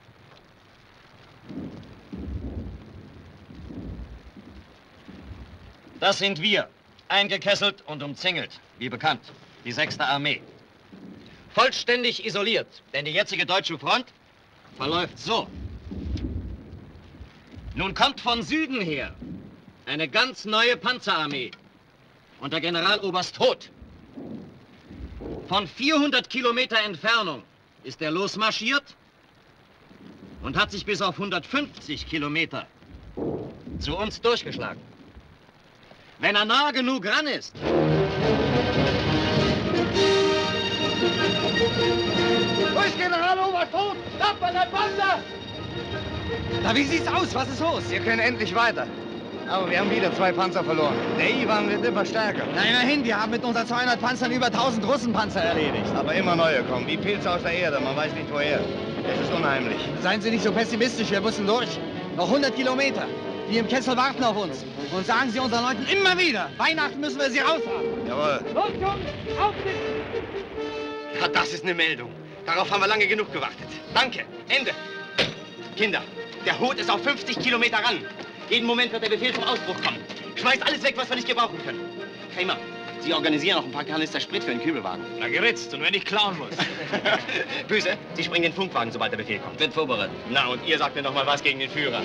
Das sind wir. Eingekesselt und umzingelt. Wie bekannt. Die sechste Armee. Vollständig isoliert. Denn die jetzige deutsche Front verläuft so. Nun kommt von Süden her eine ganz neue Panzerarmee unter Generaloberst Hoth. Von vierhundert Kilometer Entfernung ist er losmarschiert und hat sich bis auf hundertfünfzig Kilometer zu uns durchgeschlagen. Wenn er nah genug ran ist. Wo ist Generaloberst Hoth? Stopp an der Panzer! Na, wie sieht's aus? Was ist los? Wir können endlich weiter. Aber wir haben wieder zwei Panzer verloren. Der Iwan wird immer stärker. Na, immerhin, wir haben mit unseren zweihundert Panzern über tausend Russenpanzer erledigt. Aber immer neue kommen, wie Pilze aus der Erde. Man weiß nicht woher. Es ist unheimlich. Seien Sie nicht so pessimistisch, wir müssen durch. Noch hundert Kilometer. Die im Kessel warten auf uns. Und sagen Sie unseren Leuten immer wieder, Weihnachten müssen wir sie raushaben. Jawohl. Los, Jungs, aufstehen! Ja, das ist eine Meldung. Darauf haben wir lange genug gewartet. Danke. Ende. Kinder, der Hoth ist auf fünfzig Kilometer ran. Jeden Moment wird der Befehl zum Ausbruch kommen. Schmeißt alles weg, was wir nicht gebrauchen können. Krämer, Sie organisieren noch ein paar Kanister Sprit für den Kübelwagen. Na, geritzt. Und wenn ich klauen muss. Böse, Sie springen den Funkwagen, sobald der Befehl kommt. Wird vorbereitet. Na, und ihr sagt mir noch mal was gegen den Führer.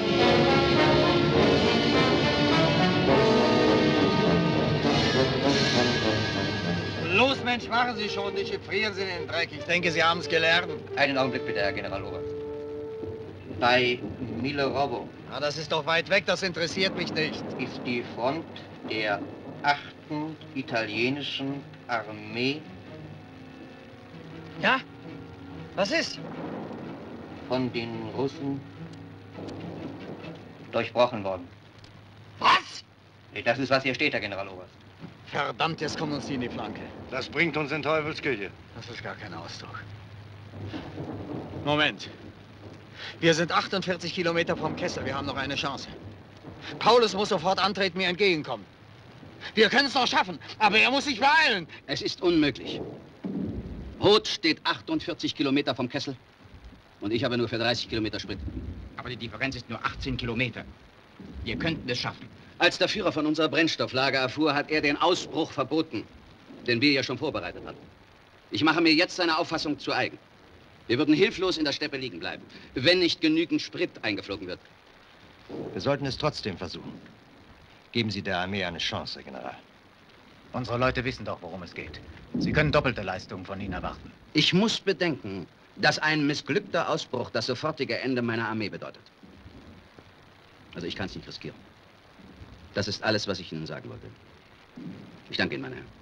Los, Mensch, machen Sie schon, nicht frieren Sie in den Dreck. Ich denke, Sie haben es gelernt. Einen Augenblick bitte, Herr Generaloberst. Bei Milerovo. Na, das ist doch weit weg, das interessiert mich nicht. Ist die Front der achten italienischen Armee. Ja? Was ist? Von den Russen durchbrochen worden. Was? Das ist, was hier steht, Herr Generaloberst. Verdammt, jetzt kommt uns die in die Flanke. Das bringt uns in Teufelsküche. Das ist gar kein Ausdruck. Moment. Wir sind achtundvierzig Kilometer vom Kessel. Wir haben noch eine Chance. Paulus muss sofort antreten, mir entgegenkommen. Wir können es noch schaffen, aber er muss sich beeilen. Es ist unmöglich. Hoth steht achtundvierzig Kilometer vom Kessel und ich habe nur für dreißig Kilometer Sprit. Aber die Differenz ist nur achtzehn Kilometer. Wir könnten es schaffen. Als der Führer von unserer Brennstofflager erfuhr, hat er den Ausbruch verboten, den wir ja schon vorbereitet hatten. Ich mache mir jetzt seine Auffassung zu eigen. Wir würden hilflos in der Steppe liegen bleiben, wenn nicht genügend Sprit eingeflogen wird. Wir sollten es trotzdem versuchen. Geben Sie der Armee eine Chance, Herr General. Unsere Leute wissen doch, worum es geht. Sie können doppelte Leistungen von Ihnen erwarten. Ich muss bedenken, dass ein missglückter Ausbruch das sofortige Ende meiner Armee bedeutet. Also ich kann es nicht riskieren. Das ist alles, was ich Ihnen sagen wollte. Ich danke Ihnen, meine Herren.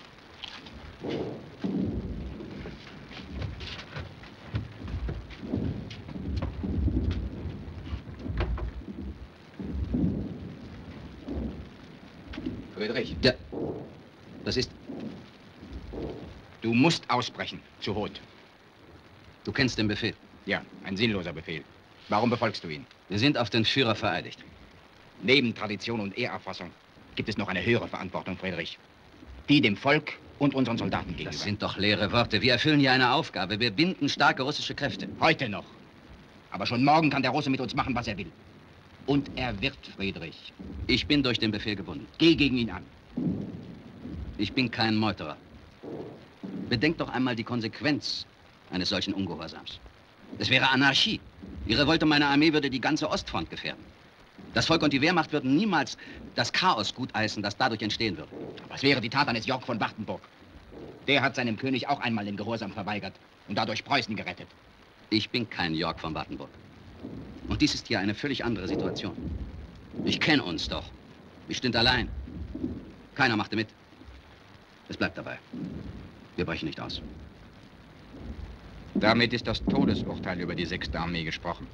Friedrich. Ja. Das ist... Du musst ausbrechen, zu Hoth. Du kennst den Befehl? Ja, ein sinnloser Befehl. Warum befolgst du ihn? Wir sind auf den Führer vereidigt. Neben Tradition und Ehrerfassung gibt es noch eine höhere Verantwortung, Friedrich. Die dem Volk und unseren Soldaten gegenüber. Das sind doch leere Worte. Wir erfüllen hier eine Aufgabe. Wir binden starke russische Kräfte. Heute noch. Aber schon morgen kann der Russe mit uns machen, was er will. Und er wird, Friedrich. Ich bin durch den Befehl gebunden. Geh gegen ihn an. Ich bin kein Meuterer. Bedenkt doch einmal die Konsequenz eines solchen Ungehorsams. Es wäre Anarchie. Die Revolte meiner Armee würde die ganze Ostfront gefährden. Das Volk und die Wehrmacht würden niemals das Chaos gutheißen, das dadurch entstehen würde. Was wäre die Tat eines Jörg von Wartenburg? Der hat seinem König auch einmal den Gehorsam verweigert und dadurch Preußen gerettet. Ich bin kein Jörg von Wartenburg. Und dies ist hier eine völlig andere Situation. Ich kenne uns doch. Ich stünd allein. Keiner machte mit. Es bleibt dabei. Wir brechen nicht aus. Damit ist das Todesurteil über die sechste Armee gesprochen.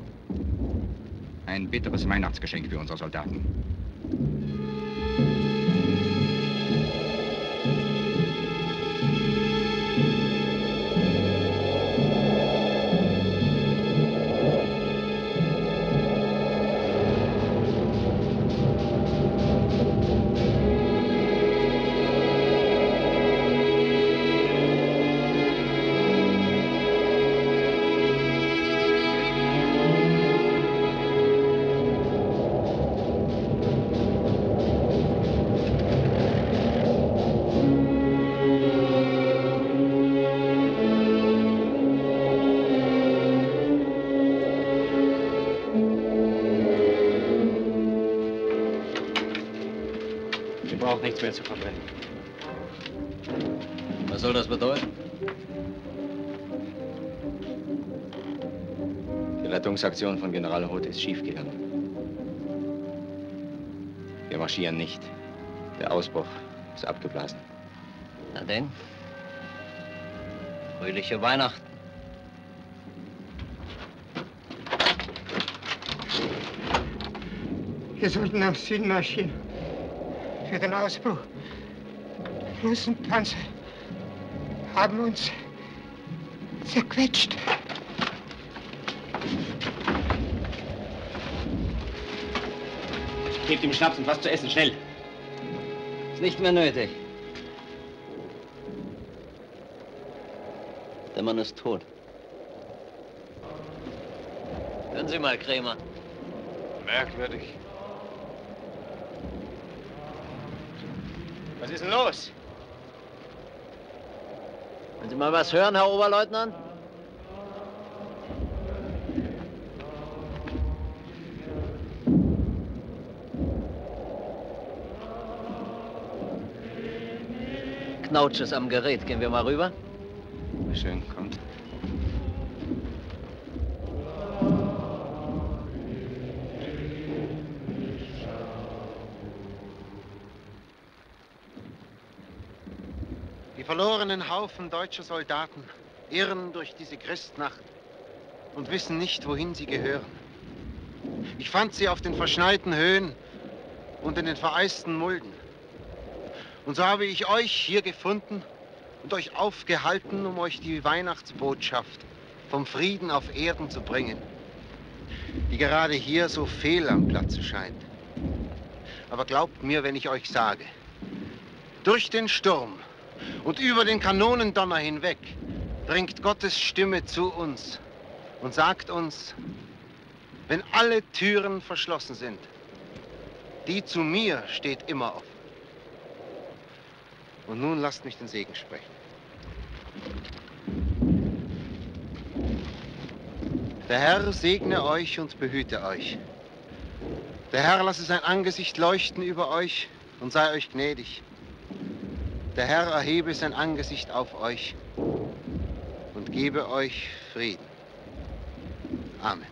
Ein bitteres Weihnachtsgeschenk für unsere Soldaten. Nichts mehr zu verbrennen. Was soll das bedeuten? Die Rettungsaktion von General Hoth ist schiefgegangen. Wir marschieren nicht. Der Ausbruch ist abgeblasen. Na denn? Fröhliche Weihnachten. Wir sollten nach Süden marschieren. Für den Ausbruch. Russenpanzer haben uns zerquetscht. Gebt ihm Schnaps und was zu essen, schnell. Ist nicht mehr nötig. Der Mann ist tot. Hören Sie mal, Krämer. Merkwürdig. Was ist denn los? Wollen Sie mal was hören, Herr Oberleutnant? Knautsch ist am Gerät. Gehen wir mal rüber? Schön, kommt. Die verlorenen Haufen deutscher Soldaten irren durch diese Christnacht und wissen nicht, wohin sie gehören. Ich fand sie auf den verschneiten Höhen und in den vereisten Mulden. Und so habe ich euch hier gefunden und euch aufgehalten, um euch die Weihnachtsbotschaft vom Frieden auf Erden zu bringen, die gerade hier so fehl am Platze scheint. Aber glaubt mir, wenn ich euch sage, durch den Sturm und über den Kanonendonner hinweg dringt Gottes Stimme zu uns und sagt uns, wenn alle Türen verschlossen sind, die zu mir steht immer offen. Und nun lasst mich den Segen sprechen. Der Herr segne euch und behüte euch. Der Herr lasse sein Angesicht leuchten über euch und sei euch gnädig. Der Herr erhebe sein Angesicht auf euch und gebe euch Frieden. Amen.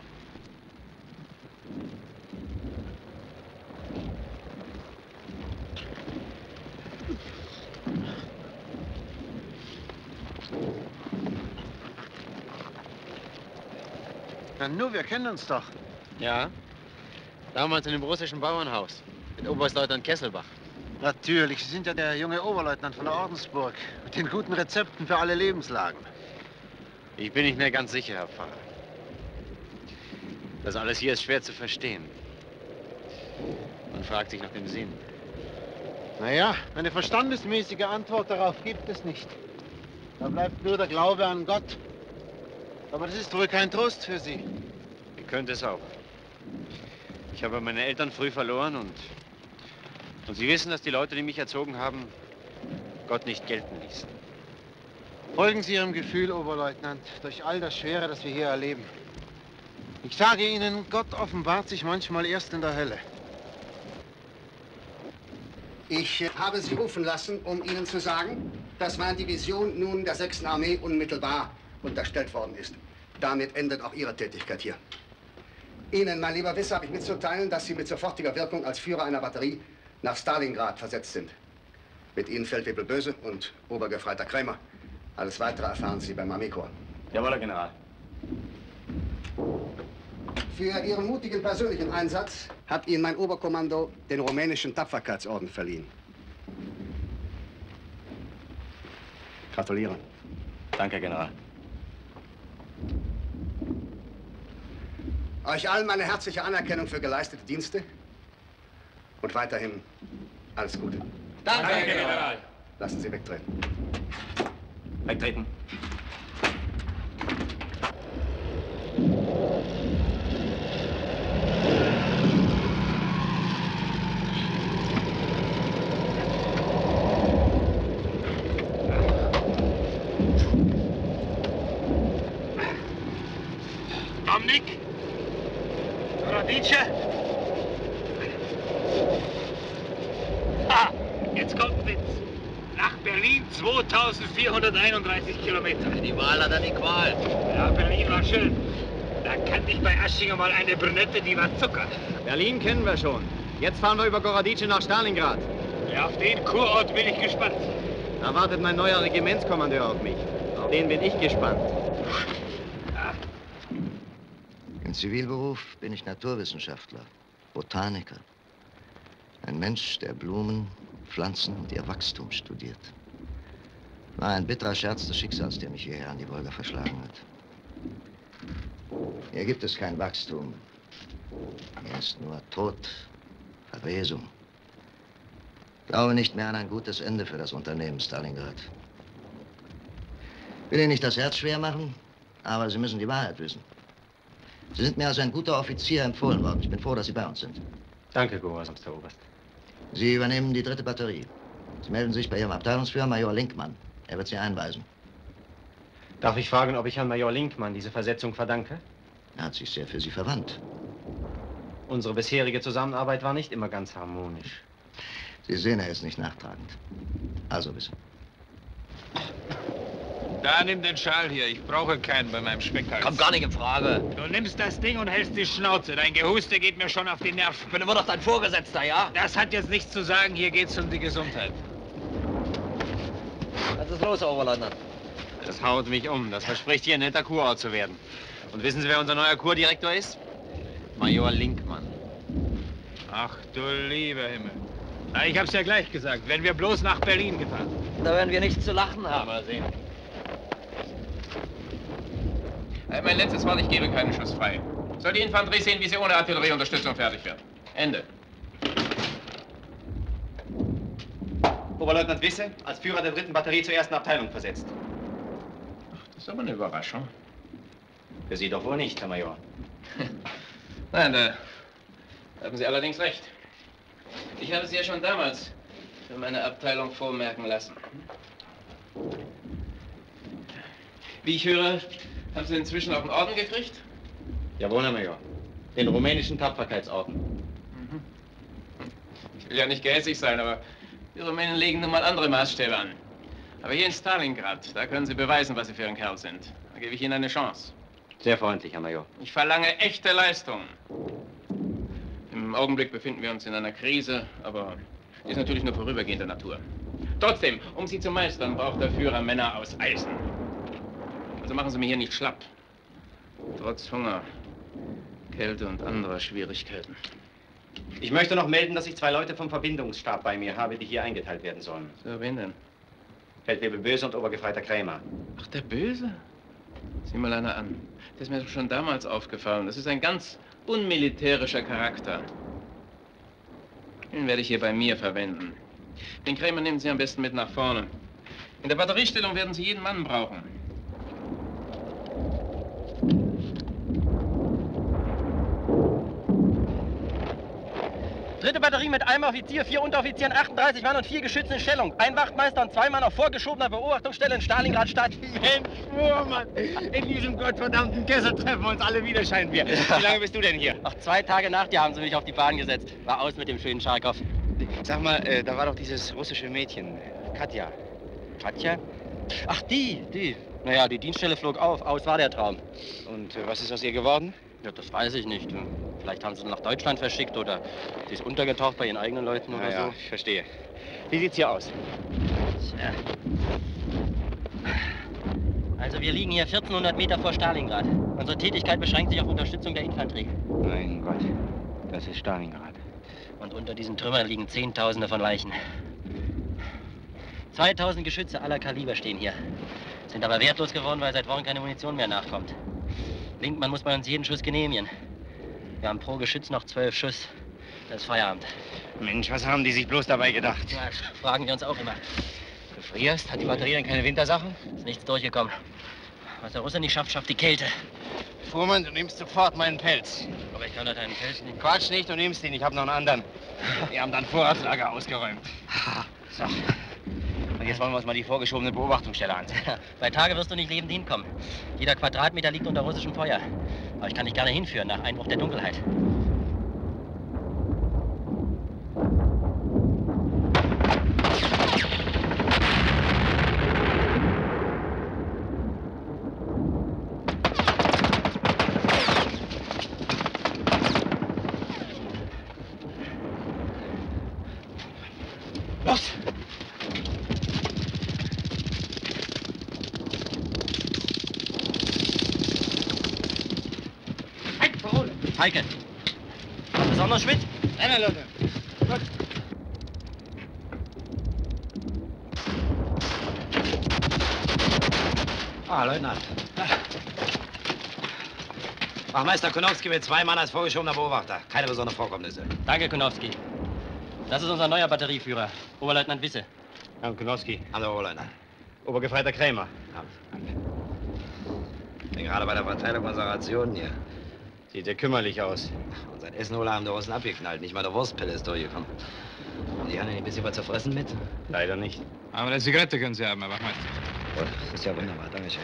Na nu, wir kennen uns doch. Ja, damals in dem russischen Bauernhaus mit Oberstleutnant Kesselbach. Natürlich, Sie sind ja der junge Oberleutnant von der Ordensburg mit den guten Rezepten für alle Lebenslagen. Ich bin nicht mehr ganz sicher, Herr Pfarrer. Das alles hier ist schwer zu verstehen. Man fragt sich nach dem Sinn. Naja, eine verstandesmäßige Antwort darauf gibt es nicht. Da bleibt nur der Glaube an Gott. Aber das ist wohl kein Trost für Sie. Ihr könnt es auch. Ich habe meine Eltern früh verloren und, und Sie wissen, dass die Leute, die mich erzogen haben, Gott nicht gelten ließen. Folgen Sie Ihrem Gefühl, Oberleutnant, durch all das Schwere, das wir hier erleben. Ich sage Ihnen, Gott offenbart sich manchmal erst in der Hölle. Ich habe Sie rufen lassen, um Ihnen zu sagen, dass meine Division nun der sechsten Armee unmittelbar unterstellt worden ist. Damit endet auch Ihre Tätigkeit hier. Ihnen, mein lieber Wisser, habe ich mitzuteilen, dass Sie mit sofortiger Wirkung als Führer einer Batterie nach Stalingrad versetzt sind. Mit Ihnen Feldwebel Böse und Obergefreiter Krämer. Alles Weitere erfahren Sie beim Armeekorps. Jawohl, Herr General. Für Ihren mutigen persönlichen Einsatz hat Ihnen mein Oberkommando den rumänischen Tapferkeitsorden verliehen. Gratuliere. Danke, Herr General. Euch allen meine herzliche Anerkennung für geleistete Dienste und weiterhin alles Gute. Danke, Herr General. Lassen Sie wegtreten. Wegtreten. Dominik? Radice? Ah, jetzt kommt ein Witz. Nach Berlin zweitausendvierhunderteinunddreißig Kilometer. Die Wahl hat er die Qual. Ja, Berlin war schön. Da kannte ich bei Aschinger mal eine Brünette, die war Zucker. Berlin kennen wir schon. Jetzt fahren wir über Goradice nach Stalingrad. Ja, auf den Kurort bin ich gespannt. Da wartet mein neuer Regimentskommandeur auf mich. Auf den bin ich gespannt. Im Zivilberuf bin ich Naturwissenschaftler, Botaniker. Ein Mensch, der Blumen, Pflanzen und ihr Wachstum studiert. War ein bitterer Scherz des Schicksals, der mich hierher an die Wolga verschlagen hat. Hier gibt es kein Wachstum. Hier ist nur Tod, Verwesung. Ich glaube nicht mehr an ein gutes Ende für das Unternehmen Stalingrad. Ich will Ihnen nicht das Herz schwer machen, aber Sie müssen die Wahrheit wissen. Sie sind mir als ein guter Offizier empfohlen worden. Ich bin froh, dass Sie bei uns sind. Danke, Gehorsamst, Herr Oberst. Sie übernehmen die dritte Batterie. Sie melden sich bei Ihrem Abteilungsführer, Major Linkmann. Er wird Sie einweisen. Darf ich fragen, ob ich Herrn Major Linkmann diese Versetzung verdanke? Er hat sich sehr für Sie verwandt. Unsere bisherige Zusammenarbeit war nicht immer ganz harmonisch. Sie sehen, er ist nicht nachtragend. Also wissen. Da, nimm den Schal hier. Ich brauche keinen bei meinem Schmeckhals. Kommt gar nicht in Frage. Du nimmst das Ding und hältst die Schnauze. Dein Gehuste geht mir schon auf die Nerven. Ich bin immer doch dein Vorgesetzter, ja? Das hat jetzt nichts zu sagen. Hier geht's um die Gesundheit. Was ist los, Herr Oberleutnant? Das haut mich um. Das verspricht hier ein netter Kurort zu werden. Und wissen Sie, wer unser neuer Kurdirektor ist? Major Linkmann. Ach du lieber Himmel. Na, ich hab's ja gleich gesagt. Wenn wir bloß nach Berlin gefahren. Da werden wir nichts zu lachen haben. Mal sehen. Äh, mein letztes Wort, ich gebe keinen Schuss frei. Soll die Infanterie sehen, wie sie ohne Artillerieunterstützung fertig wird. Ende. Oberleutnant Wisse, als Führer der dritten Batterie zur ersten Abteilung versetzt. Ach, das ist aber eine Überraschung. Für Sie doch wohl nicht, Herr Major. Nein, da haben Sie allerdings recht. Ich habe Sie ja schon damals für meine Abteilung vormerken lassen. Wie ich höre, haben Sie inzwischen auch einen Orden gekriegt? Jawohl, Herr Major. Den rumänischen Tapferkeitsorden. Ich will ja nicht gehässig sein, aber Die Rumänen legen nun mal andere Maßstäbe an. Aber hier in Stalingrad, da können Sie beweisen, was Sie für ein Kerl sind. Da gebe ich Ihnen eine Chance. Sehr freundlich, Herr Major. Ich verlange echte Leistungen. Im Augenblick befinden wir uns in einer Krise, aber die ist natürlich nur vorübergehender Natur. Trotzdem, um sie zu meistern, braucht der Führer Männer aus Eisen. Also machen Sie mir hier nicht schlapp. Trotz Hunger, Kälte und anderer Schwierigkeiten. Ich möchte noch melden, dass ich zwei Leute vom Verbindungsstab bei mir habe, die hier eingeteilt werden sollen. So, wen denn? Feldwebel Böse und Obergefreiter Krämer. Ach, der Böse? Sieh mal einer an. Der ist mir schon damals aufgefallen. Das ist ein ganz unmilitärischer Charakter. Den werde ich hier bei mir verwenden. Den Krämer nehmen Sie am besten mit nach vorne. In der Batteriestellung werden Sie jeden Mann brauchen. Dritte Batterie mit einem Offizier, vier Unteroffizieren, achtunddreißig Mann und vier Geschützen in Stellung. Ein Wachtmeister und zwei Mann auf vorgeschobener Beobachtungsstelle in Stalingrad Stadt. Mensch, Fuhrmann, in diesem gottverdammten Kessel treffen wir uns alle wieder, scheinen wir. Wie lange bist du denn hier? Ach, zwei Tage nach dir haben sie mich auf die Bahn gesetzt. War aus mit dem schönen Scharkow. Sag mal, äh, da war doch dieses russische Mädchen, Katja. Katja? Ach, die, die. Naja, die Dienststelle flog auf. Aus war der Traum. Und äh, was ist aus ihr geworden? Ja, das weiß ich nicht. Vielleicht haben sie nach Deutschland verschickt oder sie ist untergetaucht bei ihren eigenen Leuten oder Na ja, so. ich verstehe. Wie sieht's hier aus? Tja. Also wir liegen hier vierzehnhundert Meter vor Stalingrad. Unsere Tätigkeit beschränkt sich auf Unterstützung der Infanterie. Mein Gott, das ist Stalingrad. Und unter diesen Trümmern liegen Zehntausende von Leichen. zweitausend Geschütze aller Kaliber stehen hier. Sind aber wertlos geworden, weil seit Wochen keine Munition mehr nachkommt. Linkmann muss bei uns jeden Schuss genehmigen. Wir haben pro Geschütz noch zwölf Schuss. Das ist Feierabend. Mensch, was haben die sich bloß dabei gedacht? Ja, fragen wir uns auch immer. Du frierst? Hat die Batterie denn keine Wintersachen? Ist nichts durchgekommen. Was der Russe nicht schafft, schafft die Kälte. Fuhrmann, du nimmst sofort meinen Pelz. Aber ich kann doch deinen Pelz nicht. Quatsch nicht, du nimmst ihn. Ich habe noch einen anderen. Wir haben dann Vorratslager ausgeräumt. So. Und jetzt wollen wir uns mal die vorgeschobene Beobachtungsstelle ansehen. Bei Tage wirst du nicht lebend hinkommen. Jeder Quadratmeter liegt unter russischem Feuer. Aber ich kann dich gerne hinführen, nach Einbruch der Dunkelheit. Los! Heike. Besonders Schmidt? Einer, Leute. Gut. Ah, Leutnant. Wachmeister Konowski mit zwei Mann als vorgeschobener Beobachter. Keine besonderen Vorkommnisse. Danke, Konowski. Das ist unser neuer Batterieführer, Oberleutnant Wisse. Herr Konowski. Hallo, Oberleutnant. Obergefreiter Krämer. Ja, danke. Ich bin gerade bei der Verteilung unserer Rationen hier. Sieht ja kümmerlich aus. Unser Essenholer haben die Russen abgeknallt. Nicht mal der Wurstpelle ist durchgekommen. Und die haben ein bisschen was zu fressen mit? Leider nicht. Aber eine Zigarette können Sie haben, Herr Wachmeister. Oh, das ist ja wunderbar. Dankeschön.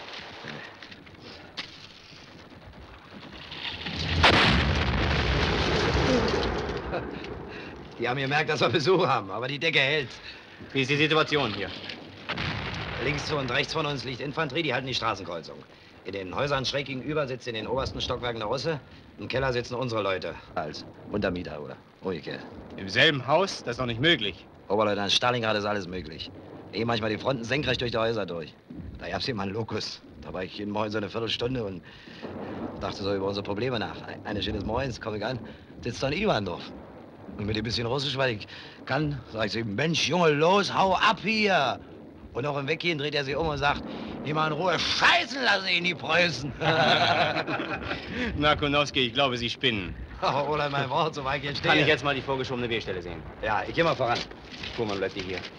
Die haben gemerkt, dass wir Besuch haben, aber die Decke hält. Wie ist die Situation hier? Links und rechts von uns liegt Infanterie, die halten die Straßenkreuzung. In den Häusern schräg gegenüber sitzt in den obersten Stockwerken der Russe. Im Keller sitzen unsere Leute. Als Untermieter oder umgekehrt. Im selben Haus? Das ist doch nicht möglich. Oberleutnant, Stalingrad ist alles möglich. Ehe manchmal die Fronten senkrecht durch die Häuser durch. Da gab's hier mal einen Lokus. Da war ich jeden Morgen so eine Viertelstunde und dachte so über unsere Probleme nach. Eines schönes Morgens komme ich an, sitzt da ein Iwandorf. Und mit dem bisschen Russisch, weil ich kann, sag ich zu ihm, Mensch, Junge, los, hau ab hier! Und auch im Weggehen dreht er sich um und sagt, nimm mal in Ruhe, scheißen lassen ihn die Preußen. Na, Konowski, ich glaube, Sie spinnen. Oh, oder mein Wort, so weit jetzt stehe. Kann ich jetzt mal die vorgeschobene Wehrstelle sehen? Ja, ich geh mal voran. Fuhrmann, bleibt die hier.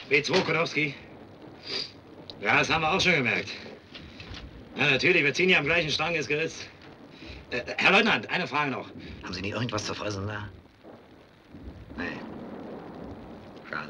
B zwei, Konowski. Ja, das haben wir auch schon gemerkt. Ja, natürlich, wir ziehen hier am gleichen Strang, ist geritzt. Äh, Herr Leutnant, eine Frage noch. Haben Sie nicht irgendwas zu fressen da? Nee. Schade.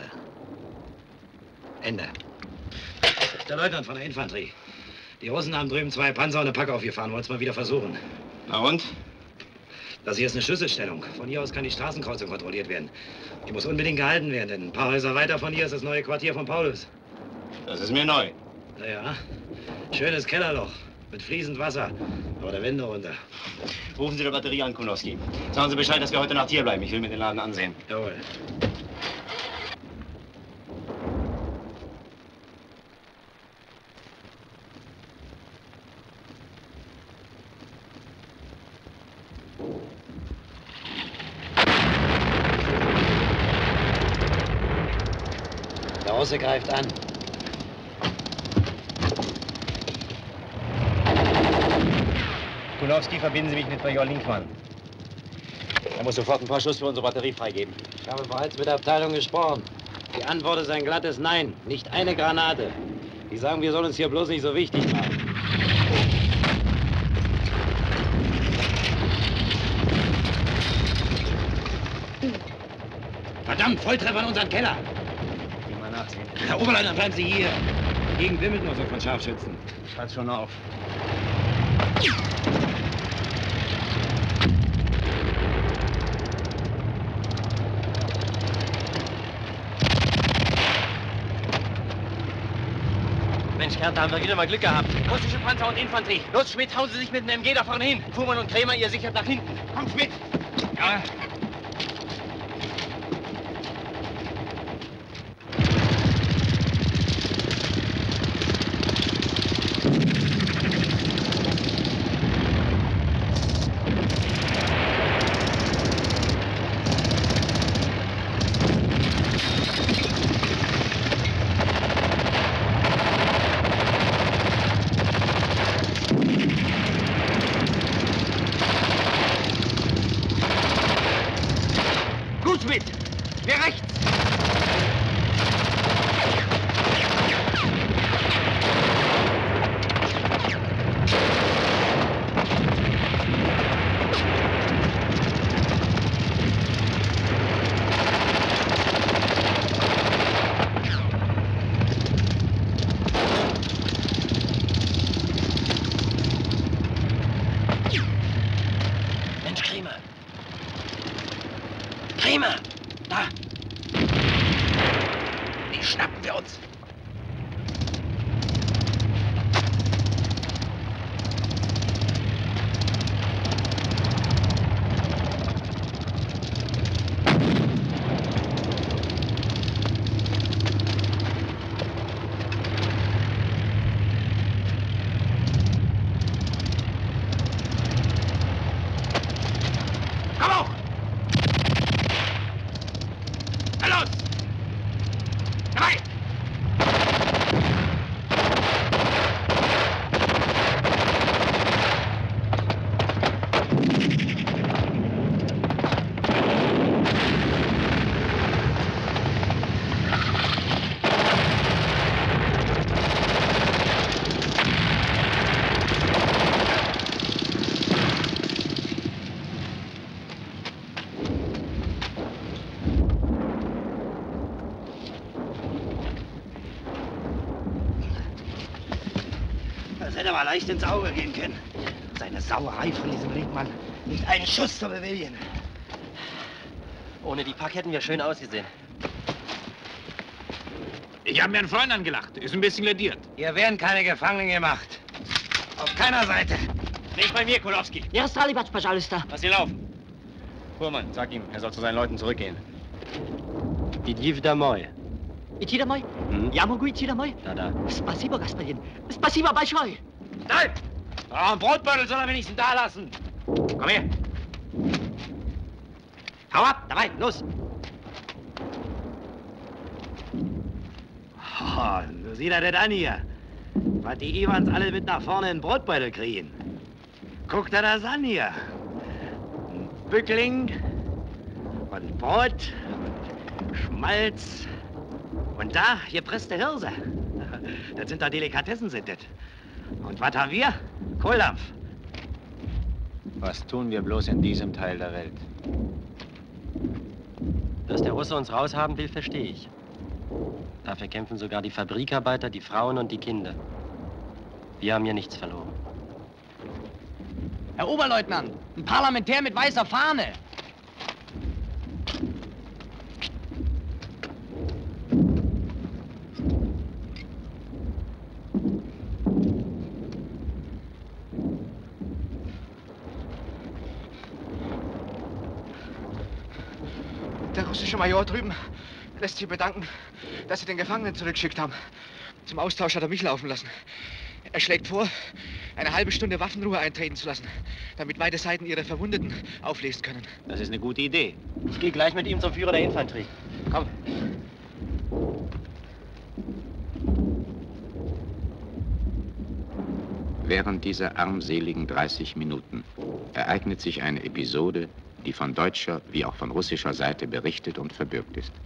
Ende. Der Leutnant von der Infanterie. Die Russen haben drüben zwei Panzer und eine Pack aufgefahren. Wollen es mal wieder versuchen. Na und? Das hier ist eine Schlüsselstellung. Von hier aus kann die Straßenkreuzung kontrolliert werden. Die muss unbedingt gehalten werden, denn ein paar Häuser weiter von hier ist das neue Quartier von Paulus. Das ist mir neu. Naja, schönes Kellerloch mit fließend Wasser, aber der Wände runter. Rufen Sie die Batterie an, Kunowski. Sagen Sie Bescheid, dass wir heute Nacht hier bleiben. Ich will mir den Laden ansehen. Jawohl. Der Russe greift an. Kunowski, verbinden Sie mich mit Major Linkmann. Er muss sofort ein paar Schuss für unsere Batterie freigeben. Ich habe bereits mit der Abteilung gesprochen. Die Antwort ist ein glattes Nein. Nicht eine Granate. Die sagen, wir sollen uns hier bloß nicht so wichtig machen. Verdammt, Volltreffer in unseren Keller. Geh mal nachsehen. Herr Oberleutnant, bleiben Sie hier. Die Gegend wimmelt nur so von Scharfschützen. Schreib's schon auf. Mensch, Kern, da haben wir wieder mal Glück gehabt. Russische Panzer und Infanterie. Los, Schmidt, hauen Sie sich mit dem M G da vorne hin. Fuhrmann und Krämer, ihr sichert nach hinten. Kommt, Schmidt! Ja. Leicht ins Auge gehen können. Seine Sauerei von diesem Linkmann. Nicht einen Schuss zu bewilligen. Ohne die Pack hätten wir schön ausgesehen. Ich habe mir einen Freund angelacht. Ist ein bisschen lediert. Hier werden keine Gefangenen gemacht. Auf keiner Seite. Nicht bei mir, Kulowski. Ja, Stralibacz, пожалуйста. Lass sie laufen. Fuhrmann, sag ihm, er soll zu seinen Leuten zurückgehen. Идите домой. Идти домой? Я могу идти домой? Да-да. Спасибо, господин. Спасибо большое. Nein! Oh, ein Brotbeutel soll er wenigstens da lassen. Komm her. Hau ab, dabei, los. Oh, so sieht er das an hier. Was die Iwans alle mit nach vorne in den Brotbeutel kriegen. Guckt er das an hier. Ein Bückling und Brot und Schmalz Und da, gepresste Hirse. Das sind da Delikatessen, sind das. Und was haben wir? Kohldampf. Was tun wir bloß in diesem Teil der Welt? Dass der Russe uns raushaben will, verstehe ich. Dafür kämpfen sogar die Fabrikarbeiter, die Frauen und die Kinder. Wir haben hier nichts verloren. Herr Oberleutnant, ein Parlamentär mit weißer Fahne. Der russische Major drüben lässt sich bedanken, dass Sie den Gefangenen zurückgeschickt haben. Zum Austausch hat er mich laufen lassen. Er schlägt vor, eine halbe Stunde Waffenruhe eintreten zu lassen, damit beide Seiten ihre Verwundeten auflesen können. Das ist eine gute Idee. Ich gehe gleich mit ihm zum Führer der Infanterie. Komm. Während dieser armseligen dreißig Minuten ereignet sich eine Episode, die von deutscher wie auch von russischer Seite berichtet und verbürgt ist.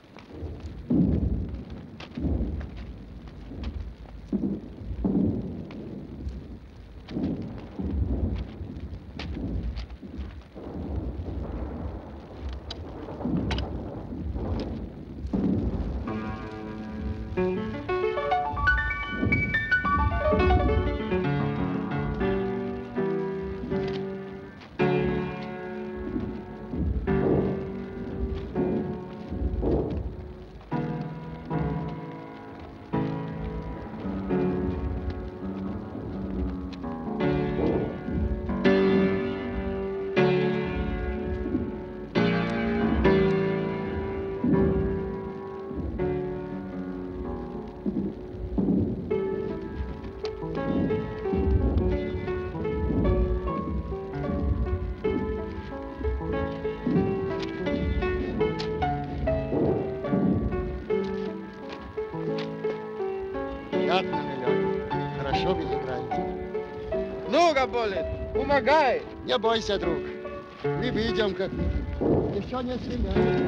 Помогай! Не бойся, друг. Мы видим, как еще не стреляют.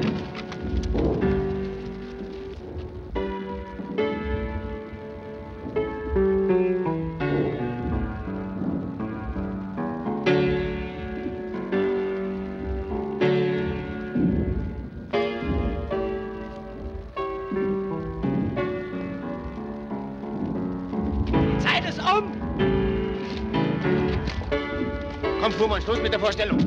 Zeit ist um! Komm, Fuhrmann, Schluss mit der Vorstellung.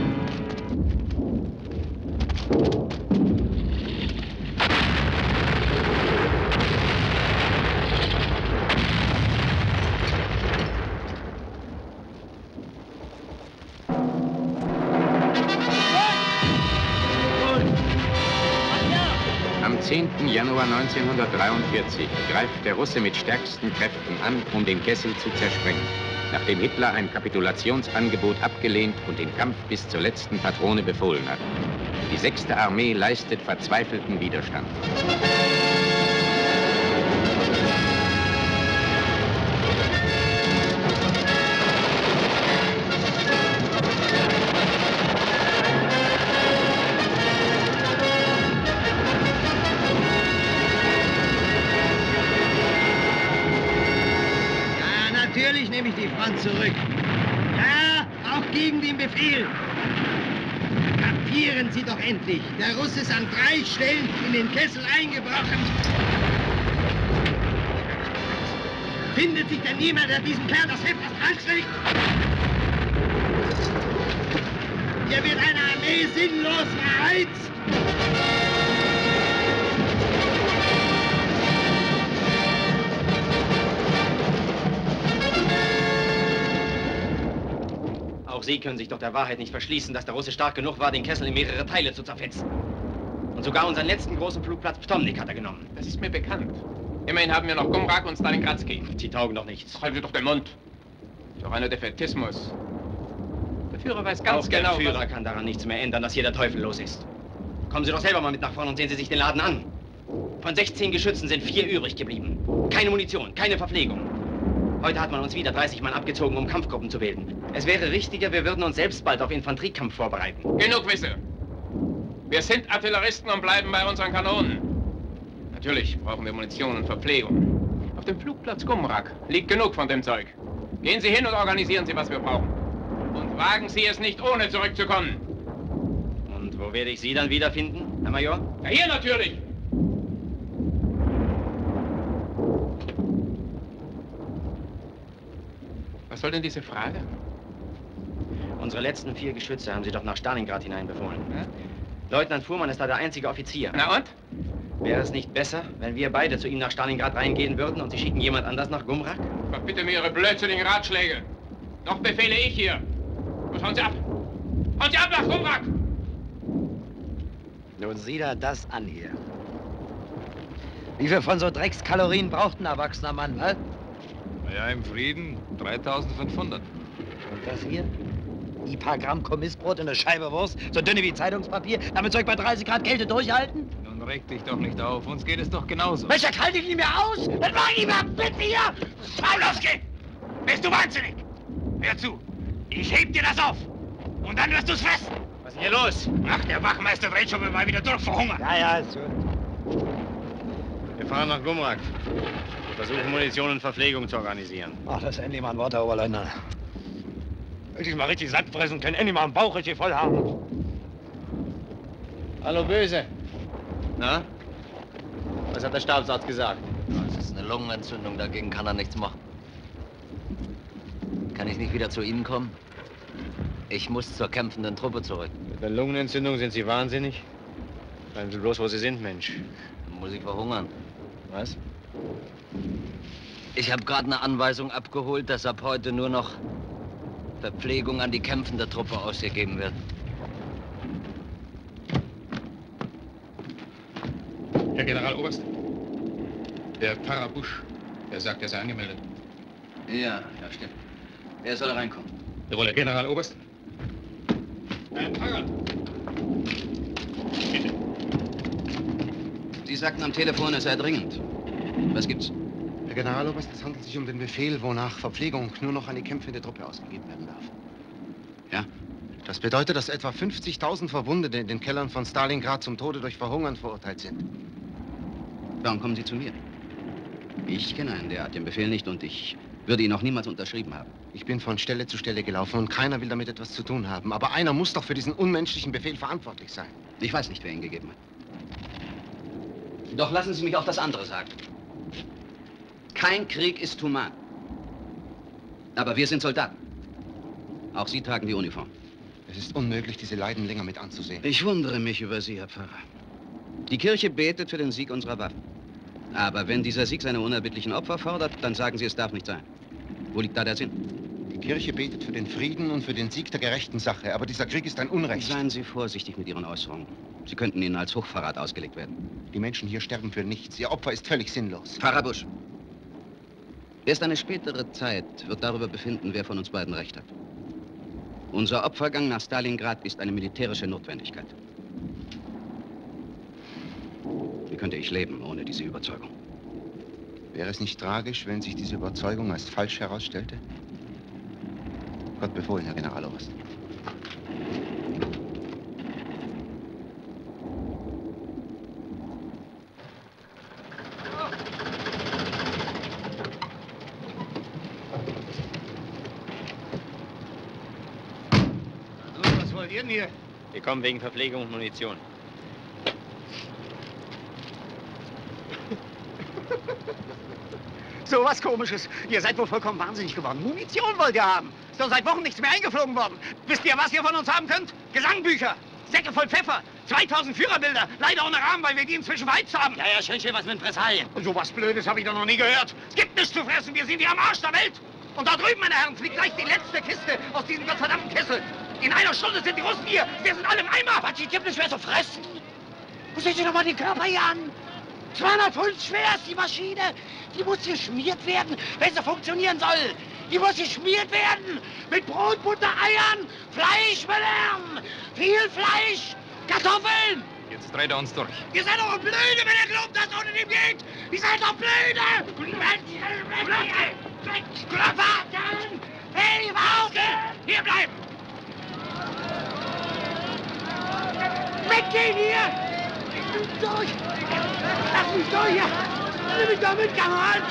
Am zehnten Januar neunzehnhundertdreiundvierzig greift der Russe mit stärksten Kräften an, um den Kessel zu zersprengen, nachdem Hitler ein Kapitulationsangebot abgelehnt und den Kampf bis zur letzten Patrone befohlen hat. Die sechste Armee leistet verzweifelten Widerstand. Natürlich nehme ich die Front zurück. Ja, auch gegen den Befehl. Kapieren Sie doch endlich. Der Russe ist an drei Stellen in den Kessel eingebrochen. Findet sich denn niemand, der diesem Kerl das Heft aus der Hand schlägt? Hier wird eine Armee sinnlos verheizt. Auch Sie können sich doch der Wahrheit nicht verschließen, dass der Russe stark genug war, den Kessel in mehrere Teile zu zerfetzen. Und sogar unseren letzten großen Flugplatz Ptomnik hat er genommen. Das ist mir bekannt. Immerhin haben wir noch Gumrak und Stalingradsky. Sie taugen doch nichts. Halten Sie doch den Mund. Doch einer Defätismus. Der Führer weiß ganz Auch genau, der Führer was... kann daran nichts mehr ändern, dass hier der Teufel los ist. Kommen Sie doch selber mal mit nach vorne und sehen Sie sich den Laden an. Von sechzehn Geschützen sind vier übrig geblieben. Keine Munition, keine Verpflegung. Heute hat man uns wieder dreißig Mann abgezogen, um Kampfgruppen zu bilden. Es wäre richtiger, wir würden uns selbst bald auf Infanteriekampf vorbereiten. Genug Wisse. Wir sind Artilleristen und bleiben bei unseren Kanonen. Natürlich brauchen wir Munition und Verpflegung. Auf dem Flugplatz Gumrak liegt genug von dem Zeug. Gehen Sie hin und organisieren Sie, was wir brauchen. Und wagen Sie es nicht, ohne zurückzukommen. Und wo werde ich Sie dann wiederfinden, Herr Major? Ja, hier natürlich. Was soll denn diese Frage? Unsere letzten vier Geschütze haben Sie doch nach Stalingrad hineinbefohlen. Ja? Leutnant Fuhrmann ist da der einzige Offizier. Na und? Wäre es nicht besser, wenn wir beide zu ihm nach Stalingrad reingehen würden und Sie schicken jemand anders nach Gumrak? Bitte mir Ihre blödsinnigen Ratschläge. Doch befehle ich hier. Und hauen Sie ab. Hauen Sie ab nach Gumrak! Nun sieh dir das an hier. Wie viel von so Dreckskalorien braucht ein erwachsener Mann, was? Ja, im Frieden dreitausendfünfhundert. Und das hier? Die paar Gramm Kommissbrot und eine Scheibe Wurst, so dünne wie Zeitungspapier, damit soll ich bei dreißig Grad Kälte durchhalten? Nun reg dich doch nicht auf, uns geht es doch genauso. Mensch, da halte ich nicht mehr aus! Dann mach ich mal bitte hier! Schau, los geht! Bist du wahnsinnig? Hör zu, ich heb dir das auf und dann wirst du's fressen. Was ist hier los? Ach, der Wachmeister dreht schon mal wieder durch vor Hunger. Ja, ja, ist gut. Wir fahren nach Gumrak. Wir versuchen, Munition und Verpflegung zu organisieren. Ach, das ist endlich mal ein Wort, Herr Oberleutnant. Endlich mal richtig satt fressen können, endlich mal einen Bauch richtig voll haben. Hallo, Böse. Na? Was hat der Stabsarzt gesagt? Das ist eine Lungenentzündung, dagegen kann er nichts machen. Kann ich nicht wieder zu Ihnen kommen? Ich muss zur kämpfenden Truppe zurück. Mit der Lungenentzündung sind Sie wahnsinnig? Bleiben Sie bloß, wo Sie sind, Mensch. Dann muss ich verhungern. Was? Ich habe gerade eine Anweisung abgeholt, dass ab heute nur noch Verpflegung an die kämpfende Truppe ausgegeben wird. Herr Generaloberst, der Pfarrer Busch, der sagt, er sei angemeldet. Ja, ja, stimmt. Er soll reinkommen. Jawohl, Herr Generaloberst. Herr Pfarrer. Bitte. Sie sagten am Telefon, es sei dringend. Was gibt's? Herr Generaloberst, es handelt sich um den Befehl, wonach Verpflegung nur noch an die kämpfende Truppe ausgegeben werden darf. Ja? Das bedeutet, dass etwa fünfzigtausend Verwundete in den Kellern von Stalingrad zum Tode durch Verhungern verurteilt sind. Warum kommen Sie zu mir? Ich kenne einen, der hat den Befehl nicht und ich würde ihn auch niemals unterschrieben haben. Ich bin von Stelle zu Stelle gelaufen und keiner will damit etwas zu tun haben. Aber einer muss doch für diesen unmenschlichen Befehl verantwortlich sein. Ich weiß nicht, wer ihn gegeben hat. Doch lassen Sie mich auch das andere sagen. Kein Krieg ist human. Aber wir sind Soldaten. Auch Sie tragen die Uniform. Es ist unmöglich, diese Leiden länger mit anzusehen. Ich wundere mich über Sie, Herr Pfarrer. Die Kirche betet für den Sieg unserer Waffen. Aber wenn dieser Sieg seine unerbittlichen Opfer fordert, dann sagen Sie, es darf nicht sein. Wo liegt da der Sinn? Die Kirche betet für den Frieden und für den Sieg der gerechten Sache. Aber dieser Krieg ist ein Unrecht. Seien Sie vorsichtig mit Ihren Äußerungen. Sie könnten Ihnen als Hochverrat ausgelegt werden. Die Menschen hier sterben für nichts. Ihr Opfer ist völlig sinnlos. Pfarrer Busch. Erst eine spätere Zeit wird darüber befinden, wer von uns beiden recht hat. Unser Opfergang nach Stalingrad ist eine militärische Notwendigkeit. Wie könnte ich leben ohne diese Überzeugung? Wäre es nicht tragisch, wenn sich diese Überzeugung als falsch herausstellte? Gott befohlen, Herr Generaloberst. Was wollt ihr denn hier? Wir kommen wegen Verpflegung und Munition. So was Komisches. Ihr seid wohl vollkommen wahnsinnig geworden. Munition wollt ihr haben. Ist doch seit Wochen nichts mehr eingeflogen worden. Wisst ihr, was ihr von uns haben könnt? Gesangbücher, Säcke voll Pfeffer, zweitausend Führerbilder. Leider ohne Rahmen, weil wir die inzwischen verheizt haben. Ja, ja, schön, schön, was mit Repressalien. So was Blödes habe ich doch noch nie gehört. Es gibt nichts zu fressen. Wir sind hier am Arsch der Welt. Und da drüben, meine Herren, fliegt gleich die letzte Kiste aus diesem gottverdammten Kessel. In einer Stunde sind die Russen hier. Wir sind alle im Eimer. Was, die gibt es schwer zu fressen? Wo seht ihr doch mal den Körper hier an? zweihundert Pfund schwer ist die Maschine. Die muss geschmiert werden, wenn sie funktionieren soll. Die muss geschmiert werden. Mit Brot, Butter, Eiern, Fleisch, Lärm. Viel Fleisch, Kartoffeln. Jetzt dreht er uns durch. Ihr seid doch blöde, wenn ihr glaubt, dass es ohne dem geht. Ihr seid doch blöde. Warten. Hey, warten. Hier bleiben. Weggehen hier. mich durch! Lass mich durch hier! Nimm mich doch mit, Kamerad!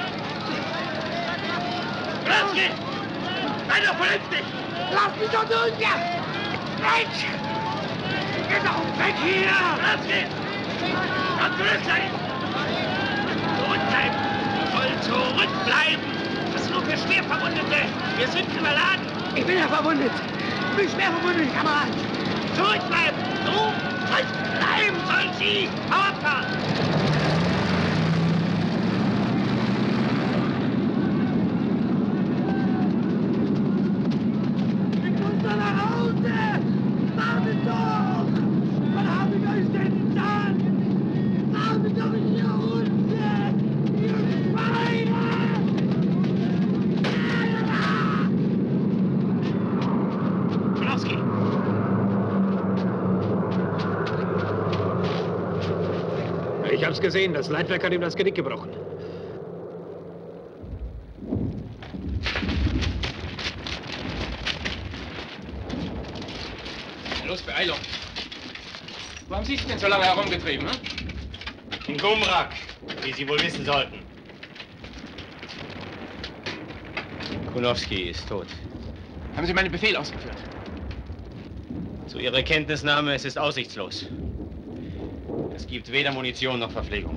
Bratzki! Sei doch vernünftig! Lass mich doch durch hier! Mensch! Geh doch weg hier! Bratzki! Komm zurück! Zurückbleiben! Soll zurückbleiben! Was nur für Schwerverwundete! Wir sind überladen! Ich bin ja verwundet! Ich bin schwer verwundet, Kamerad! Zurückbleiben! Du! Zurückbleiben sollen Sie! Hau abfahren! Ich muss da nach Hause! Wartet doch! Was habe ich euch denn getan? Wartet doch hier unten! Ihr Schweine! Kulowski! Ich hab's gesehen, das Leitwerk hat ihm das Genick gebrochen. Los, Beeilung. Wo haben Sie sich denn so lange herumgetrieben, hm? In Gumrak, wie Sie wohl wissen sollten. Kulowski ist tot. Haben Sie meinen Befehl ausgeführt? Zu Ihrer Kenntnisnahme, es ist aussichtslos. Es gibt weder Munition noch Verpflegung.